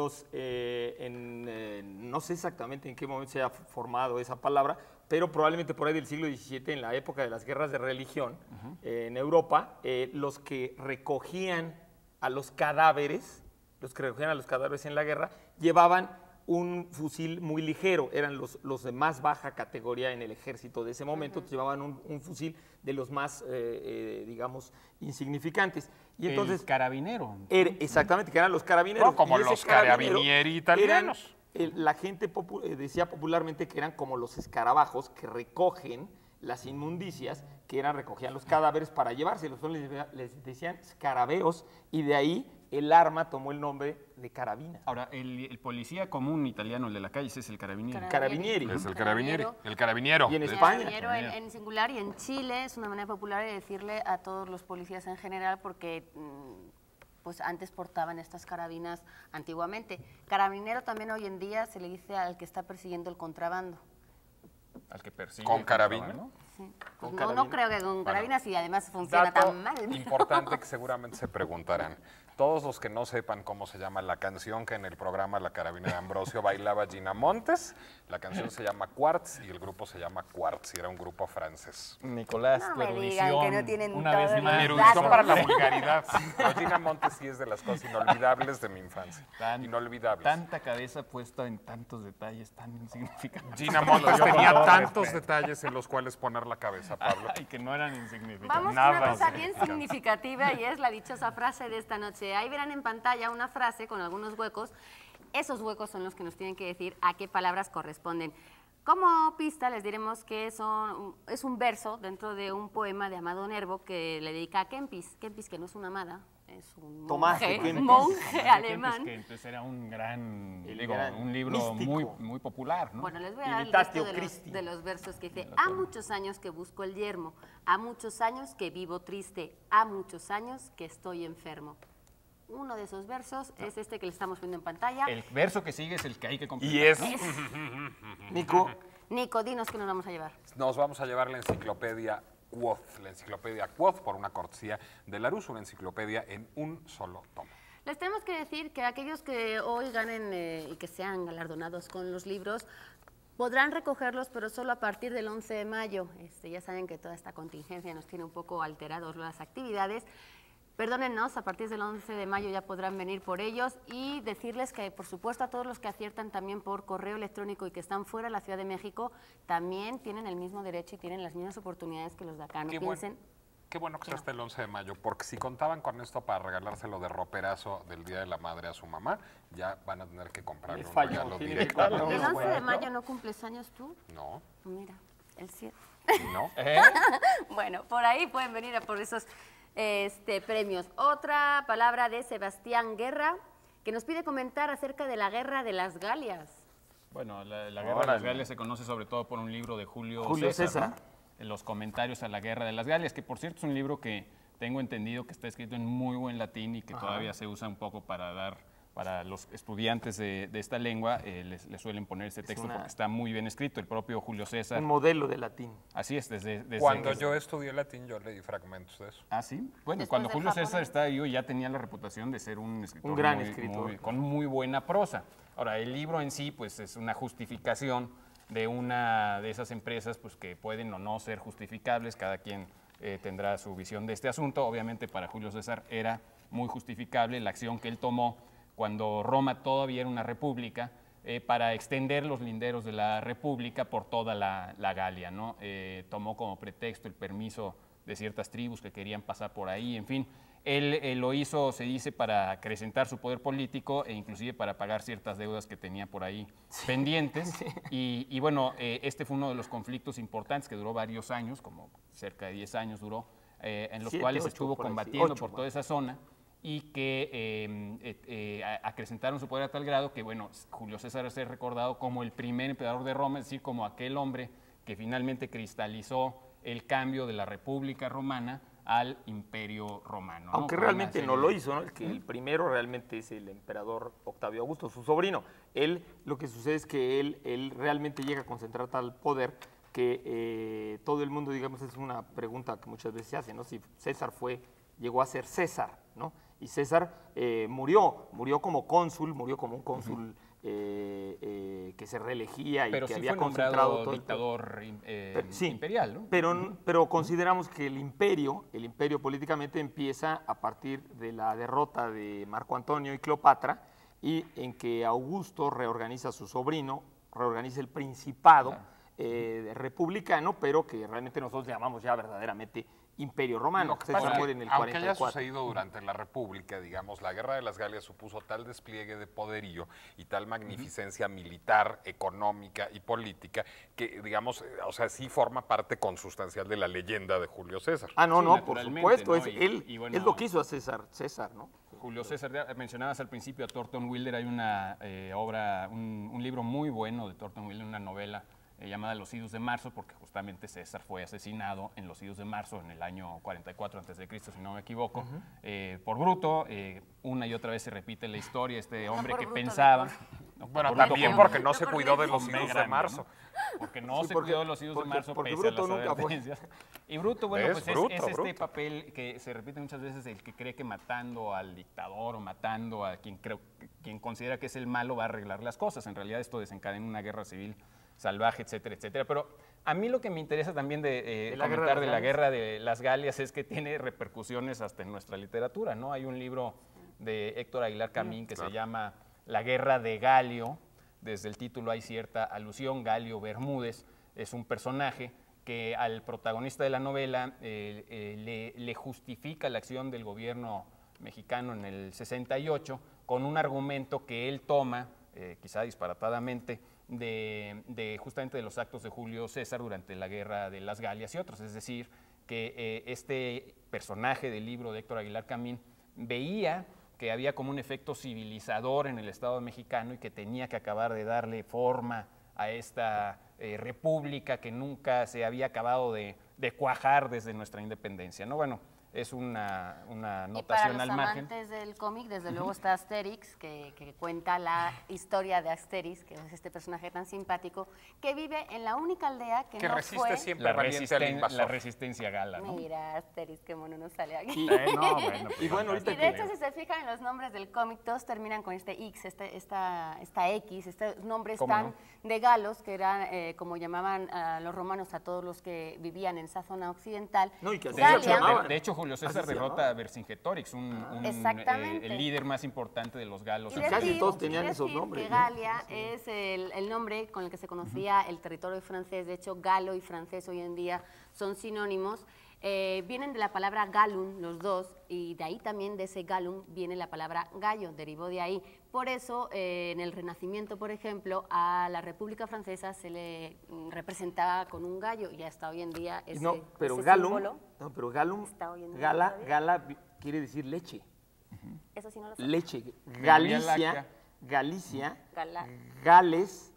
no sé exactamente en qué momento se ha formado esa palabra, pero probablemente por ahí del siglo XVII, en la época de las guerras de religión en Europa, los que recogían a los cadáveres, en la guerra, llevaban un fusil muy ligero, eran los de más baja categoría en el ejército de ese momento, llevaban un fusil de los más, digamos, insignificantes. Y entonces, el carabinero. Exactamente, que eran los carabineros. No, como Y ese los carabinero carabinieri italianos. la gente decía popularmente que eran como los escarabajos que recogen las inmundicias, recogían los cadáveres para llevárselos. Les decían escarabeos y de ahí el arma tomó el nombre de carabina. Ahora, el policía común italiano, el de la calle, ese es el carabinieri. Carabinieri. Es el carabinieri, el carabiniero. Y en de hecho. España. Carabinero en singular y en Chile es una manera popular de decirle a todos los policías en general porque pues antes portaban estas carabinas antiguamente. Carabinero también hoy en día se le dice al que está persiguiendo el contrabando. Al que persigue. ¿Con el carabina? contrabando. Sí. ¿Con No carabinas? creo que con carabinas y además funciona Dato tan mal. importante que seguramente se preguntarán. Todos los que no sepan cómo se llama la canción que en el programa La Carabina de Ambrosio bailaba Gina Montes, la canción se llama Quartz y el grupo se llama Quartz y era un grupo francés. Nicolás, No tu me digan erudición, que no tienen una todos vez los más. Mi erudición datos. para la vulgaridad. Pero Gina Montes sí es de las cosas inolvidables de mi infancia. Inolvidables. Tanta cabeza puesta en tantos detalles tan insignificantes. Gina Montes Yo con tenía todo tantos respeto. detalles en los cuales poner la cabeza, Pablo. Ay, que no eran insignificantes. Vamos con una cosa bien significativa y es la dichosa frase de esta noche. Ahí verán en pantalla una frase con algunos huecos. Esos huecos son los que nos tienen que decir a qué palabras corresponden. Como pista les diremos que es un verso dentro de un poema de Amado Nervo que le dedica a Kempis. Kempis, que no es una amada, es un Tomás monje, Kempis. monje alemán. Que entonces era un gran, El digo, gran un libro místico. muy popular, ¿no? Bueno, les voy a dar el Imitatio resto Christi. de los versos que dice. Ha muchos años que busco el yermo, ha muchos años que vivo triste, ha muchos años que estoy enfermo. Uno de esos versos es este que le estamos viendo en pantalla. El verso que sigue es el que hay que completar. Y es, Nico, Nico, dinos qué nos vamos a llevar. nos vamos a llevar la enciclopedia Quoth, por una cortesía de Larousse, una enciclopedia en un solo tomo. Les tenemos que decir que aquellos que hoy ganen y que sean galardonados con los libros podrán recogerlos, pero solo a partir del 11 de mayo. Ya saben que toda esta contingencia nos tiene un poco alterados las actividades. Perdónennos, a partir del 11 de mayo ya podrán venir por ellos y decirles que, por supuesto, a todos los que aciertan también por correo electrónico y que están fuera de la Ciudad de México, también tienen el mismo derecho y tienen las mismas oportunidades que los de acá. No piensen... Qué bueno que sea hasta el 11 de mayo, porque si contaban con esto para regalárselo de roperazo del Día de la Madre a su mamá, ya van a tener que comprarle Les un falló, regalo tiene que directamente. comprarle ¿El uno. 11 de mayo no cumples años tú? No, Mira, el 7. no. Bueno, por ahí pueden venir a por esos premios. Otra palabra de Sebastián Guerra, que nos pide comentar acerca de la Guerra de las Galias. Bueno, la Guerra de las Galias se conoce sobre todo por un libro de Julio César, ¿no? En los comentarios a la Guerra de las Galias, que por cierto es un libro que tengo entendido que está escrito en muy buen latín y que todavía se usa un poco para los estudiantes de esta lengua, les suelen poner este texto porque está muy bien escrito. El propio Julio César. un modelo de latín. Así es, desde Cuando que- yo estudié latín, yo leí fragmentos de eso. Ah, sí. Bueno, Después cuando del Julio César japonés. estaba yo ya tenía la reputación de ser un escritor Un gran escritor. con muy buena prosa. Ahora, el libro en sí, pues es una justificación de una de esas empresas, pues que pueden o no ser justificables. Cada quien tendrá su visión de este asunto. Obviamente, para Julio César era muy justificable la acción que él tomó cuando Roma todavía era una república, para extender los linderos de la república por toda la Galia, ¿no? Tomó como pretexto el permiso de ciertas tribus que querían pasar por ahí, en fin. Él lo hizo, se dice, para acrecentar su poder político e inclusive para pagar ciertas deudas que tenía por ahí pendientes. Y bueno, este fue uno de los conflictos importantes que duró varios años, como cerca de 10 años duró, en los 7, cuales 8, estuvo por ahí, sí, combatiendo 8, por toda esa zona y que acrecentaron su poder a tal grado que, bueno, Julio César es recordado como el primer emperador de Roma, es decir, como aquel hombre que finalmente cristalizó el cambio de la República Romana al Imperio Romano, ¿no? Aunque Con una realmente serie no lo de- hizo, ¿no? El primero realmente es el emperador Octavio Augusto, su sobrino. Él, lo que sucede es que él realmente llega a concentrar tal poder que todo el mundo, digamos, es una pregunta que muchas veces se hace, ¿no? Si César llegó a ser César, ¿no? Y César murió como cónsul, murió como un cónsul que se reelegía y Pero que sí había fue concentrado nombrado todo el dictador Sí, imperial, ¿no? pero consideramos que el imperio políticamente empieza a partir de la derrota de Marco Antonio y Cleopatra y en que Augusto reorganiza a su sobrino, reorganiza el principado republicano, pero que realmente nosotros llamamos ya verdaderamente Imperio Romano. Lo que César pasa muere en el aunque haya 44. sucedido durante la República, digamos, la Guerra de las Galias supuso tal despliegue de poderío y tal magnificencia militar, económica y política que, digamos, o sea, sí forma parte consustancial de la leyenda de Julio César. Ah, no, Sí, no, por naturalmente, supuesto, ¿no? es, él, Y bueno, es lo que hizo a César, ¿no? Julio César, ya mencionabas al principio a Thornton Wilder, hay una obra, un libro muy bueno de Thornton Wilder, una novela llamada Los Idus de Marzo, porque justamente César fue asesinado en los Idus de Marzo en el año 44 a.C., si no me equivoco, por Bruto. Una y otra vez se repite la historia, este hombre por que Bruto, pensaba, Bueno, Bruto también como- porque no se cuidó de los Hombre hijos de grande, marzo. ¿no? Porque no Sí, se porque- cuidó de los hijos de marzo porque pese Bruto a las nunca fue. advertencias. Y Bruto, bueno, ¿Ves? pues es Bruto, este Bruto. papel que se repite muchas veces, el que cree que matando al dictador o matando a quien considera que es el malo va a arreglar las cosas. En realidad esto desencadena una guerra civil salvaje, etcétera, etcétera. Pero a mí lo que me interesa también de la guerra comentar de de las la Galias. guerra de las Galias es que tiene repercusiones hasta en nuestra literatura, ¿no? Hay un libro de Héctor Aguilar Camín que se llama La guerra de Galio. Desde el título hay cierta alusión. Galio Bermúdez es un personaje que al protagonista de la novela le justifica la acción del gobierno mexicano en el 68 con un argumento que él toma, quizá disparatadamente, justamente de los actos de Julio César durante la Guerra de las Galias y otros. Es decir, que este personaje del libro de Héctor Aguilar Camín veía que había como un efecto civilizador en el Estado mexicano y que tenía que acabar de darle forma a esta república que nunca se había acabado de cuajar desde nuestra independencia, ¿no? Bueno, es una Y para anotación los al margen. amantes del cómic, desde luego está Asterix, que cuenta la historia de Asterix, que es este personaje tan simpático, que vive en la única aldea que Que no resiste fue... siempre valiente al La invasor. resistencia gala, ¿no? Mira, Asterix, qué mono nos sale aquí. No, bueno, pues Y bueno, ahorita Y de hecho, si se fijan en los nombres del cómic, todos terminan con este X, esta X, estos nombres ¿Cómo tan no? de galos, que eran como llamaban a los romanos a todos los que vivían en esa zona occidental. No, y que así se Galia, llamaban. De hecho, Julio César Así se derrota a Vercingetorix, Exactamente. el líder más importante de los galos. Y casi decir- todos tenían y esos decir nombres, que ¿no? Galia es el nombre con el que se conocía el territorio francés. De hecho, galo y francés hoy en día son sinónimos. Vienen de la palabra gallum, los dos, y de ahí también de ese gallum viene la palabra gallo, derivó de ahí. Por eso, en el Renacimiento, por ejemplo, a la República Francesa se le representaba con un gallo y hasta hoy en día ese, No, pero ese Gallum, símbolo, no, pero Gallum, está hoy en día Gala, todavía. Gala quiere decir leche. eso sí no lo sé. Leche. Vía Galicia, Láctea. Galicia, Gala- Gales,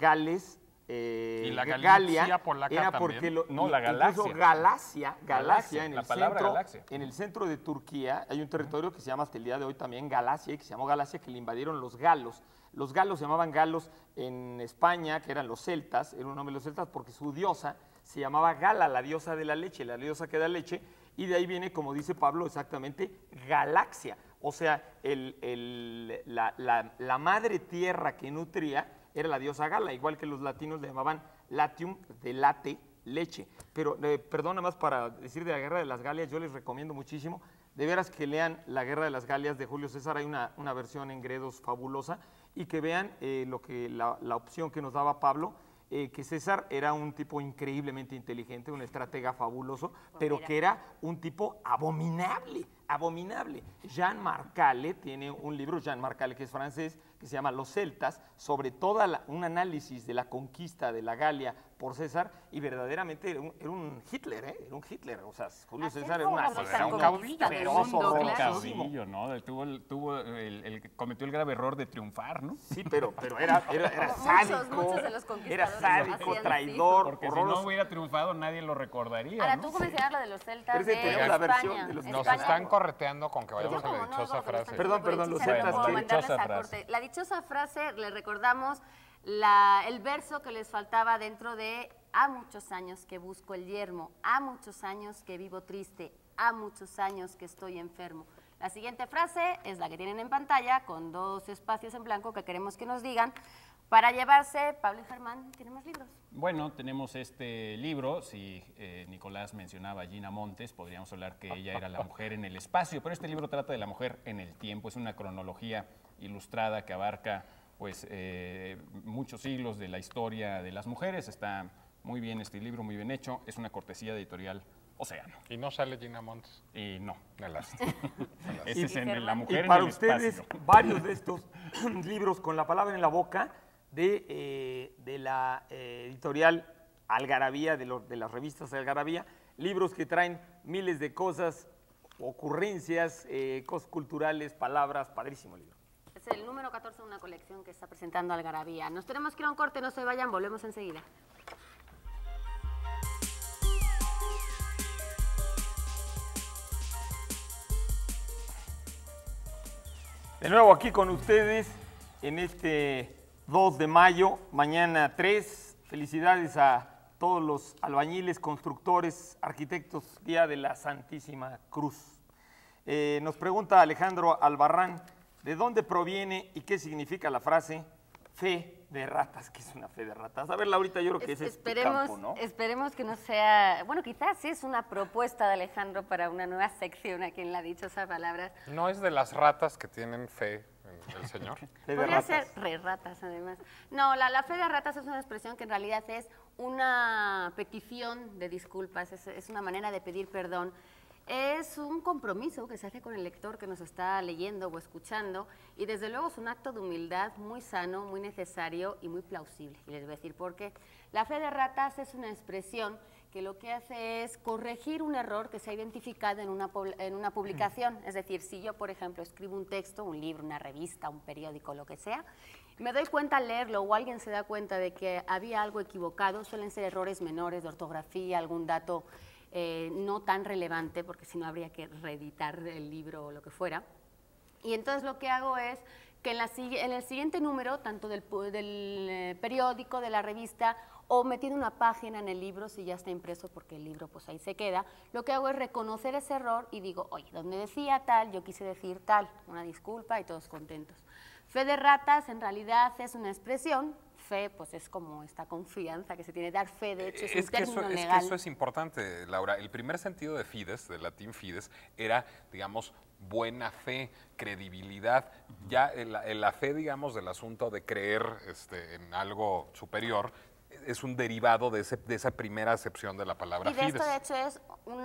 Y la Galia, Galicia polaca era también. porque No, la incluso Galaxia. Galacia en la el palabra centro, Galaxia. en el centro de Turquía hay un territorio que se llama hasta el día de hoy también Galacia, y que se llamó Galacia, que le invadieron los galos. Los galos se llamaban galos en España, que eran los celtas, era un nombre de los celtas porque su diosa se llamaba Gala, la diosa de la leche, la diosa que da leche, y de ahí viene, como dice Pablo, exactamente, galaxia. O sea, la madre tierra que nutría era la diosa Gala, igual que los latinos le llamaban latium, de late, leche. Pero, perdón, nada más para decir de la Guerra de las Galias, yo les recomiendo muchísimo, de veras que lean La Guerra de las Galias de Julio César, hay una versión en Gredos fabulosa, y que vean la opción que nos daba Pablo, que César era un tipo increíblemente inteligente, un estratega fabuloso, pero mira. que era un tipo abominable, abominable. Jean Marcale tiene un libro, Jean Marcale, que es francés, que se llama Los Celtas, sobre un análisis de la conquista de la Galia por César, y verdaderamente era un Hitler, ¿eh? Era un Hitler. O sea, Julio Así César es era como era un conquista del mundo, Un claro. caudillo, ¿no? Cometió el grave error de triunfar, ¿no? Sí, pero era Muchos, sádico, muchos de los conquistadores era sádico, hacían traidor, Porque si horroroso. no hubiera triunfado nadie lo recordaría, Ahora, ¿no? tú mencionas lo de los celtas Pero ese de tenemos la España. versión de los- Nos España- están correteando con que Yo vayamos a como la no dichosa hago frase. referencia Perdón, por el perdón, los chiste, celtas, puedo ¿qué? mandarles Dichosa a frase. corte. La dichosa frase, le recordamos el verso que les faltaba dentro de "ha muchos años que busco el yermo, ha muchos años que vivo triste, ha muchos años que estoy enfermo". La siguiente frase es la que tienen en pantalla, con 2 espacios en blanco que queremos que nos digan. Para llevarse, Pablo y Germán, ¿tienen más libros? Bueno, tenemos este libro, si Nicolás mencionaba a Gina Montes, podríamos hablar que ella era la mujer en el espacio, pero este libro trata de la mujer en el tiempo, es una cronología ilustrada que abarca pues muchos siglos de la historia de las mujeres, está muy bien este libro, muy bien hecho, es una cortesía de editorial Océano, Y no sale Gina Montes. y no, Me las- ese es en la Y mujer para en el ustedes, espacio. varios de estos libros con la palabra en la boca de la editorial Algarabía, de las revistas Algarabía, libros que traen miles de cosas, ocurrencias, cosas culturales, palabras, padrísimo libro. Es el número 14 de una colección que está presentando Algarabía. Nos tenemos que ir a un corte, no se vayan, volvemos enseguida. De nuevo aquí con ustedes en este 2 de mayo, mañana 3. Felicidades a todos los albañiles, constructores, arquitectos, Día de la Santísima Cruz. Nos pregunta Alejandro Albarrán, ¿de dónde proviene y qué significa la frase fe de ratas? ¿Qué es una fe de ratas? A ver, Laurita, yo creo que ese es tu campo, ¿no? Esperemos que no sea... Bueno, quizás sí es una propuesta de Alejandro para una nueva sección a quien le ha dicho esas palabras. No es de las ratas que tienen fe en el Señor. Fe de Podría ratas. ser re ratas, además. No, la fe de ratas es una expresión que en realidad es una petición de disculpas, es una manera de pedir perdón. Es un compromiso que se hace con el lector que nos está leyendo o escuchando y desde luego es un acto de humildad muy sano, muy necesario y muy plausible. Y les voy a decir por qué. La fe de ratas es una expresión que lo que hace es corregir un error que se ha identificado en una publicación. Es decir, si yo, por ejemplo, escribo un texto, un libro, una revista, un periódico, lo que sea, me doy cuenta al leerlo o alguien se da cuenta de que había algo equivocado, suelen ser errores menores de ortografía, algún dato no tan relevante, porque si no habría que reeditar el libro o lo que fuera. Y entonces lo que hago es que en el siguiente número, tanto del periódico, de la revista, o metiendo una página en el libro, si ya está impreso, porque el libro pues ahí se queda, lo que hago es reconocer ese error y digo, oye, donde decía tal, yo quise decir tal, una disculpa y todos contentos. Fe de ratas en realidad es una expresión. Fe, pues es como esta confianza que se tiene, dar fe, de hecho, es un término legal. Es que eso es importante, Laura. El primer sentido de fides, del latín fides, era, digamos, buena fe, credibilidad. Ya la fe, digamos, del asunto de creer en algo superior, es un derivado de esa primera acepción de la palabra fides. Y de esto, de hecho, es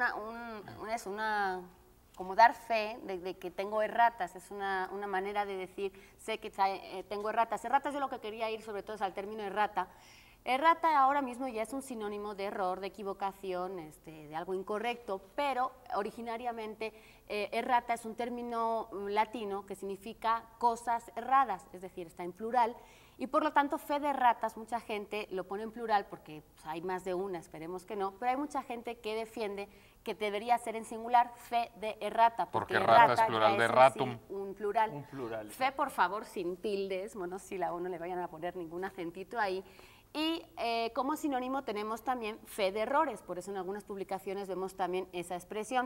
como dar fe de que tengo erratas, es una manera de decir, sé que tengo erratas. Erratas, yo lo que quería ir sobre todo es al término errata. Errata ahora mismo ya es un sinónimo de error, de equivocación, de algo incorrecto, pero originariamente errata es un término latino que significa cosas erradas, es decir, está en plural. Y por lo tanto, fe de ratas, mucha gente lo pone en plural porque pues, hay más de una, esperemos que no, pero hay mucha gente que defiende que debería ser en singular fe de errata. Porque errata es plural de ratum. Un plural. Un plural. Fe, por favor, sin tildes, monosílabo, no le vayan a poner ningún acentito ahí. Y como sinónimo tenemos también fe de errores, por eso en algunas publicaciones vemos también esa expresión.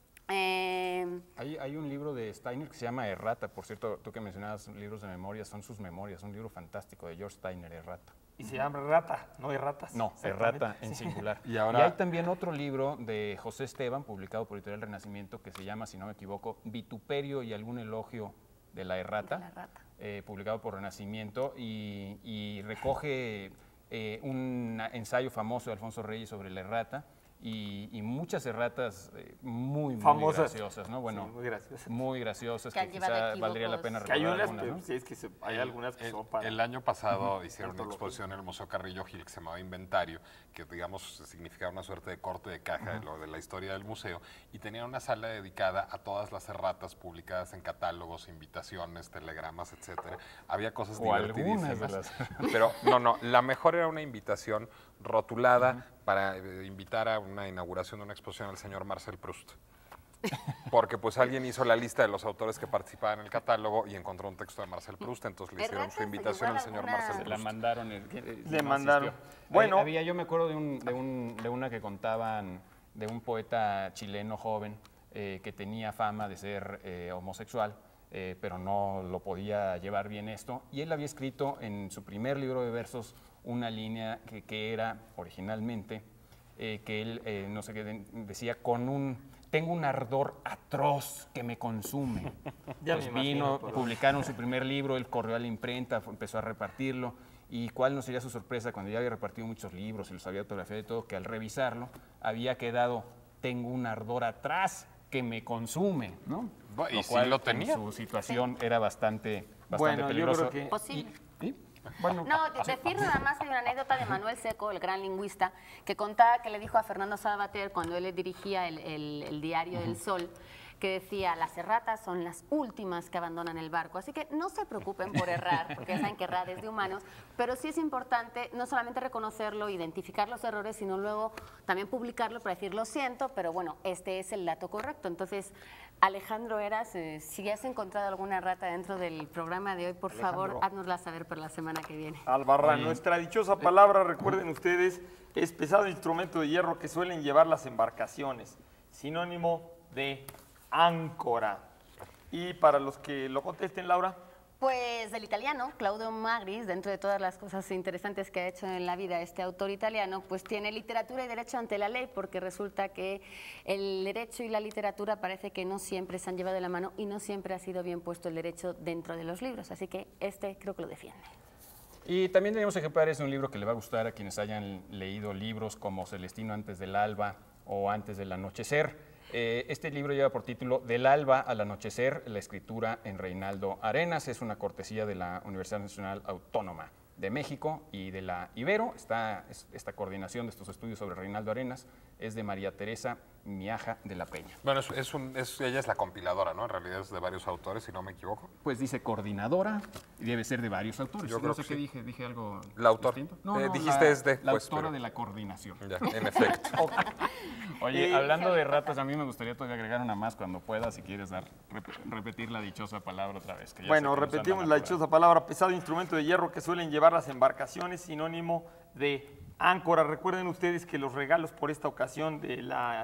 Hay un libro de Steiner que se llama Errata, por cierto, tú que mencionabas libros de memoria, son sus memorias, un libro fantástico de George Steiner, Errata. Y se llama Rata, no erratas. No, Errata en singular. Y ahora- hay también otro libro de José Esteban, publicado por Editorial Renacimiento, que se llama, si no me equivoco, Vituperio y algún elogio de la errata, De la errata. publicado por Renacimiento, y recoge un ensayo famoso de Alfonso Reyes sobre la errata, y muchas erratas muy Famosas. graciosas, ¿no? Bueno, Sí, muy graciosas. muy graciosas, Que que han llevado quizá valdría la equívocos. pena Que hay recordar unas, algunas, ¿no? sí, es que hay algunas que son para... El año pasado hicieron una Antología. exposición en el Museo Carrillo Gil que se llamaba Inventario, que digamos significaba una suerte de corte de caja de la historia del museo, y tenían una sala dedicada a todas las erratas publicadas en catálogos, invitaciones, telegramas, etcétera. Había cosas O algunas divertidísimas. de las- Pero no, la mejor era una invitación rotulada para invitar a una inauguración de una exposición al señor Marcel Proust. Porque pues alguien hizo la lista de los autores que participaban en el catálogo y encontró un texto de Marcel Proust, entonces le hicieron su Erratas, invitación al igual señor alguna- Marcel Se la Proust. mandaron. Le mandaron. Bueno. Yo me acuerdo de una que contaban de un poeta chileno joven que tenía fama de ser homosexual, pero no lo podía llevar bien esto. Y él había escrito en su primer libro de versos una línea que era originalmente, que él, no sé qué, decía, tengo un ardor atroz que me consume. Ya Pues me imagino, pero- publicaron su primer libro, él corrió a la imprenta, empezó a repartirlo, y cuál no sería su sorpresa cuando ya había repartido muchos libros y los había autografiado y todo, que al revisarlo había quedado, tengo un ardor atrás que me consume, ¿no? Y sí cual, lo en tenía. su situación era bastante Bueno, yo peligroso. creo que- Posible. ¿Y? Bueno, No, decir nada más, hay una anécdota de Manuel Seco, el gran lingüista, que contaba que le dijo a Fernando Savater cuando él le dirigía el diario El Sol, que decía, las erratas son las últimas que abandonan el barco. Así que no se preocupen por errar, porque ya saben que errar es de humanos, pero sí es importante no solamente reconocerlo, identificar los errores, sino luego también publicarlo para decir, lo siento, pero bueno, este es el dato correcto. Entonces, Alejandro Eras, si has encontrado alguna rata dentro del programa de hoy, por favor, háznosla saber para la semana que viene. Albarrán, nuestra dichosa palabra, recuerden ustedes, es pesado instrumento de hierro que suelen llevar las embarcaciones, sinónimo de áncora. Y para los que lo contesten, Laura. Pues del italiano, Claudio Magris, dentro de todas las cosas interesantes que ha hecho en la vida este autor italiano, pues tiene literatura y derecho ante la ley, porque resulta que el derecho y la literatura parece que no siempre se han llevado de la mano y no siempre ha sido bien puesto el derecho dentro de los libros, así que este creo que lo defiende. Y también tenemos ejemplares de un libro que le va a gustar a quienes hayan leído libros como Celestino antes del alba o Antes del anochecer. Este libro lleva por título Del alba al anochecer, la escritura en Reinaldo Arenas. Es una cortesía de la Universidad Nacional Autónoma de México y de la Ibero. Esta coordinación de estos estudios sobre Reinaldo Arenas es de María Teresa Miaja de la Peña. Bueno, ella es la compiladora, ¿no? En realidad es de varios autores, si no me equivoco. Pues dice coordinadora y debe ser de varios autores. Yo no creo sé que qué sí. dije algo ¿La autor? distinto. Dijiste la pues, autora pero- de la coordinación. Ya, en efecto. Oye, hablando de ratas, a mí me gustaría todavía agregar una más cuando puedas, si quieres repetir la dichosa palabra otra vez. Que ya Bueno, sé que nos repetimos andan la apurando. dichosa palabra, pesado instrumento de hierro que suelen llevar las embarcaciones, sinónimo de áncora. Recuerden ustedes que los regalos por esta ocasión de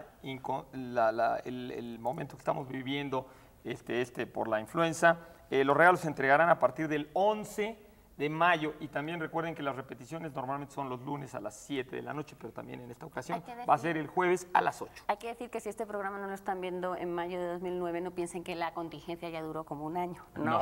el momento que estamos viviendo por la influenza, los regalos se entregarán a partir del 11 de mayo y también recuerden que las repeticiones normalmente son los lunes a las 7 de la noche, pero también en esta ocasión Hay que decir- va a ser el jueves a las 8. Hay que decir que si este programa no lo están viendo en mayo de 2009, no piensen que la contingencia ya duró como un año. No.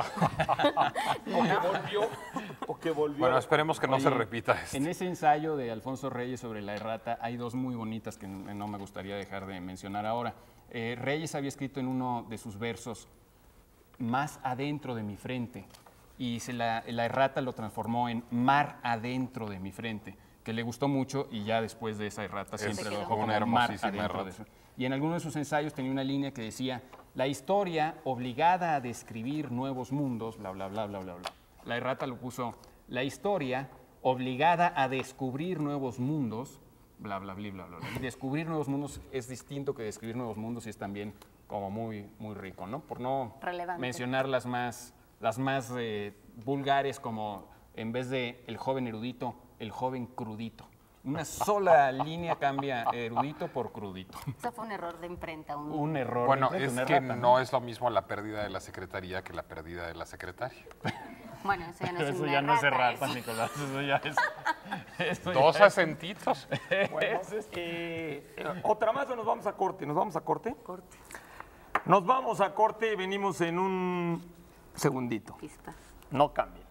O que volvió. Bueno, esperemos que no Oye, se repita esto. En ese ensayo de Alfonso Reyes sobre la errata hay dos muy bonitas que no me gustaría dejar de mencionar ahora. Reyes había escrito en uno de sus versos, más adentro de mi frente, y la errata lo transformó en mar adentro de mi frente, que le gustó mucho y ya después de esa errata siempre lo dejó una como mar hermosísima adentro de errata. su. Y en alguno de sus ensayos tenía una línea que decía, la historia obligada a describir nuevos mundos, bla, bla, bla, bla, bla, bla. La errata lo puso, la historia obligada a descubrir nuevos mundos, bla, bla, bla, bla, bla, bla. Y descubrir nuevos mundos es distinto que describir nuevos mundos y es también como muy, muy rico, ¿no? Por no Relevante. mencionar las más vulgares, como en vez de el joven erudito, el joven crudito. Una sola línea cambia erudito por crudito. Eso fue un error de imprenta. Un error. Bueno, de es una que errata, no es lo mismo la pérdida de la secretaría que la pérdida de la secretaria. Bueno, eso ya no Pero es eso una ya no es errata, errata, eso- Nicolás. Eso ya es. Eso Dos ya es- acentitos. Bueno, otra más o nos vamos a corte. ¿Nos vamos a corte? Corte, Nos vamos a corte, venimos en un segundito. pista. No cambien.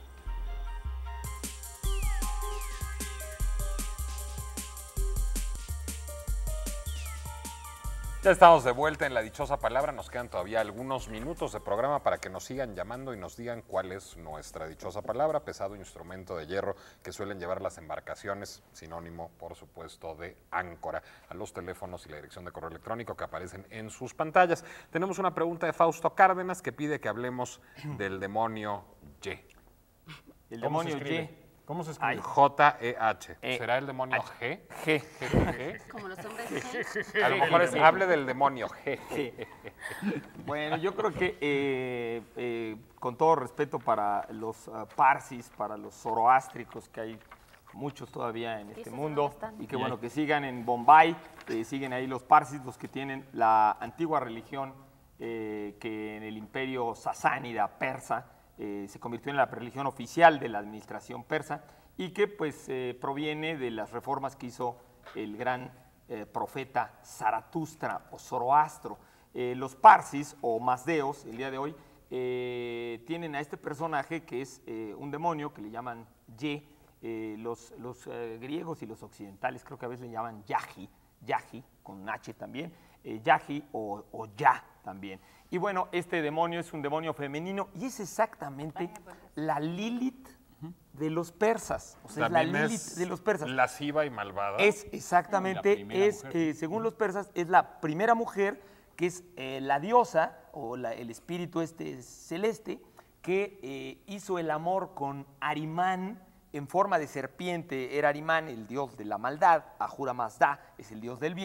Ya estamos de vuelta en la dichosa palabra. Nos quedan todavía algunos minutos de programa para que nos sigan llamando y nos digan cuál es nuestra dichosa palabra, pesado instrumento de hierro que suelen llevar las embarcaciones, sinónimo, por supuesto, de áncora, a los teléfonos y la dirección de correo electrónico que aparecen en sus pantallas. Tenemos una pregunta de Fausto Cárdenas que pide que hablemos del demonio Y. El ¿Cómo se demonio escribe? Y. ¿Cómo se escribe? J-E-H. ¿Será el demonio G? G. Como los hombres G. A lo mejor hable del demonio G. Bueno, yo creo que con todo respeto para los parsis, para los zoroástricos, que hay muchos todavía en este esos mundo, dónde están? y que bueno, que sigan en Bombay, siguen ahí los parsis, los que tienen la antigua religión que en el imperio sasánida persa se convirtió en la religión oficial de la administración persa y que pues proviene de las reformas que hizo el gran profeta Zaratustra o Zoroastro. Los parsis o mazdeos, el día de hoy, tienen a este personaje que es un demonio que le llaman Ye. Los griegos y los occidentales creo que a veces le llaman Yaji con H también, Yaji o Ya también. Y bueno, este demonio es un demonio femenino y es exactamente la Lilith de los persas. O sea, es la También Lilith de los persas. lasciva y malvada. Es exactamente, La primera mujer. según los persas, es la primera mujer que es la diosa o el espíritu celeste que hizo el amor con Arimán en forma de serpiente. Era Arimán el dios de la maldad, Ahura Mazda es el dios del bien,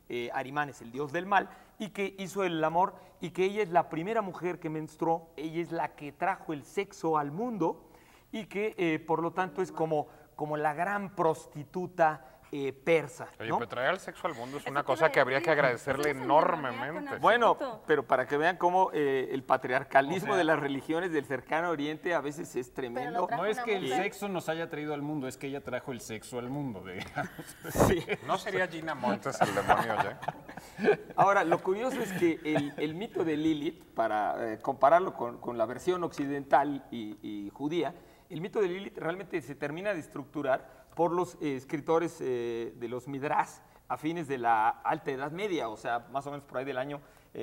Arimanes, el dios del mal, y que hizo el amor, y que ella es la primera mujer que menstruó, ella es la que trajo el sexo al mundo, y que por lo tanto es como la gran prostituta persa, Oye, ¿no? pero traer el sexo al mundo es Eso una te iba cosa a que habría que decir. agradecerle Eso no es enormemente. endemoniaco, Bueno, absoluto. pero para que vean cómo el patriarcalismo O sea, de las religiones del cercano oriente a veces es tremendo. trajo No es una que el mujer. sexo nos haya traído al mundo, es que ella trajo el sexo al mundo. Digamos. Sí. ¿No sería Gina Montes el demonio ya? Ahora, lo curioso es que el mito de Lilith, para compararlo con la versión occidental y judía, el mito de Lilith realmente se termina de estructurar por los escritores de los Midrash a fines de la Alta Edad Media, o sea, más o menos por ahí del año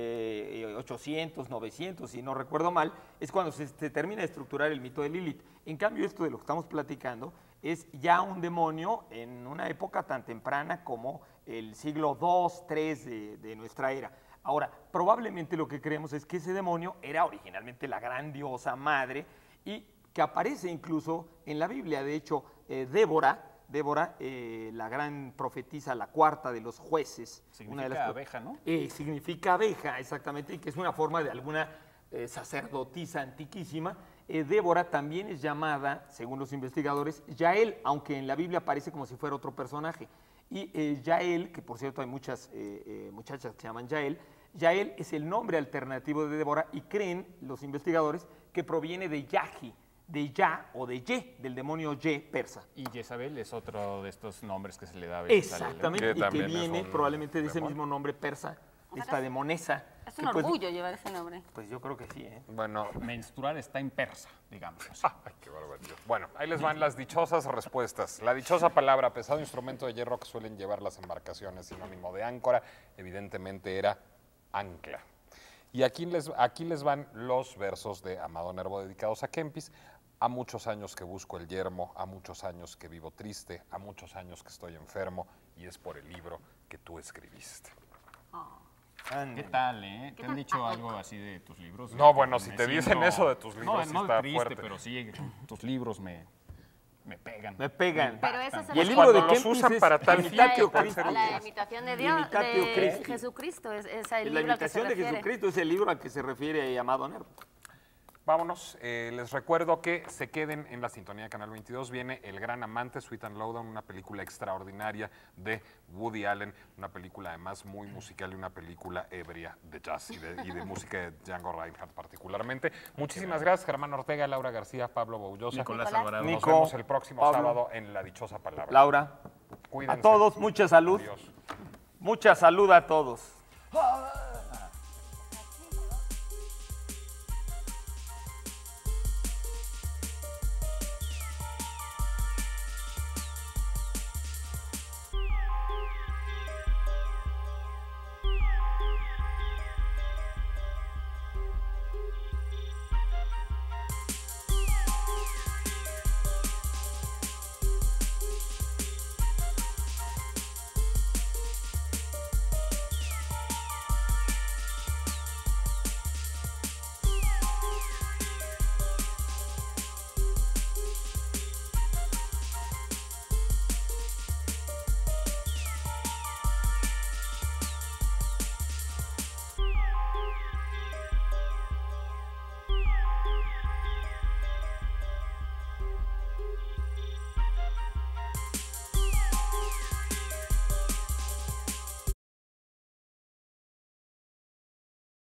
800, 900, si no recuerdo mal, es cuando se termina de estructurar el mito de Lilith. En cambio, esto de lo que estamos platicando es ya un demonio en una época tan temprana como el siglo II, III de nuestra era. Ahora, probablemente lo que creemos es que ese demonio era originalmente la gran diosa madre y que aparece incluso en la Biblia. De hecho, Débora, la gran profetisa, la cuarta de los jueces. Significa abeja, ¿no? Significa abeja, exactamente, y que es una forma de alguna sacerdotisa antiquísima. Débora también es llamada, según los investigadores, Yael, aunque en la Biblia aparece como si fuera otro personaje. Y Yael, que por cierto hay muchas muchachas que se llaman Yael, Yael es el nombre alternativo de Débora y creen los investigadores que proviene de Yahi, de Ya o de Ye, del demonio Ye persa. Y Jezabel es otro de estos nombres que se le da a veces a la Exactamente, Que y que también es viene un probablemente de ese demonio. mismo nombre persa, sea, esta demonesa. Es que, un pues, orgullo llevar ese nombre. Pues yo creo que sí, ¿eh? Bueno, Menstruar está en persa, digamos. ay, qué barbaridad. Bueno, ahí les van las dichosas respuestas. La dichosa palabra, pesado instrumento de hierro que suelen llevar las embarcaciones, sinónimo de áncora, evidentemente era ancla. Y aquí les van los versos de Amado Nervo dedicados a Kempis. A muchos años que busco el yermo, a muchos años que vivo triste, a muchos años que estoy enfermo, y es por el libro que tú escribiste. ¿Qué tal, eh? ¿Te tal? han dicho algo así de tus libros? No, bueno, si Me te dicen eso de tus libros, No, sí no está triste, fuerte. pero sí, tus libros me pegan. Me pegan. Pero eso se Y el lo- libro de Cuando los Kempis usan es para tal fin, Imitatio puede Christi. ser La imitación de Dios, Imitatio de Christi. Jesucristo, es el La libro al que se imitación de refiere. Jesucristo es el libro al que se refiere Amado Nervo. Vámonos, les recuerdo que se queden en la sintonía de Canal 22. Viene El Gran Amante, Sweet and Lowdown, una película extraordinaria de Woody Allen, una película además muy musical y una película ebria de jazz y de música de Django Reinhardt particularmente. Muchísimas gracias, Germán Ortega, Laura García, Pablo Boullosa. Nicolás Nicolás. Alvarado. Nos Nico, vemos el próximo Pablo. sábado en La Dichosa Palabra. Laura, Cuídense. a todos, mucha salud. Adiós. Mucha salud a todos. Ay.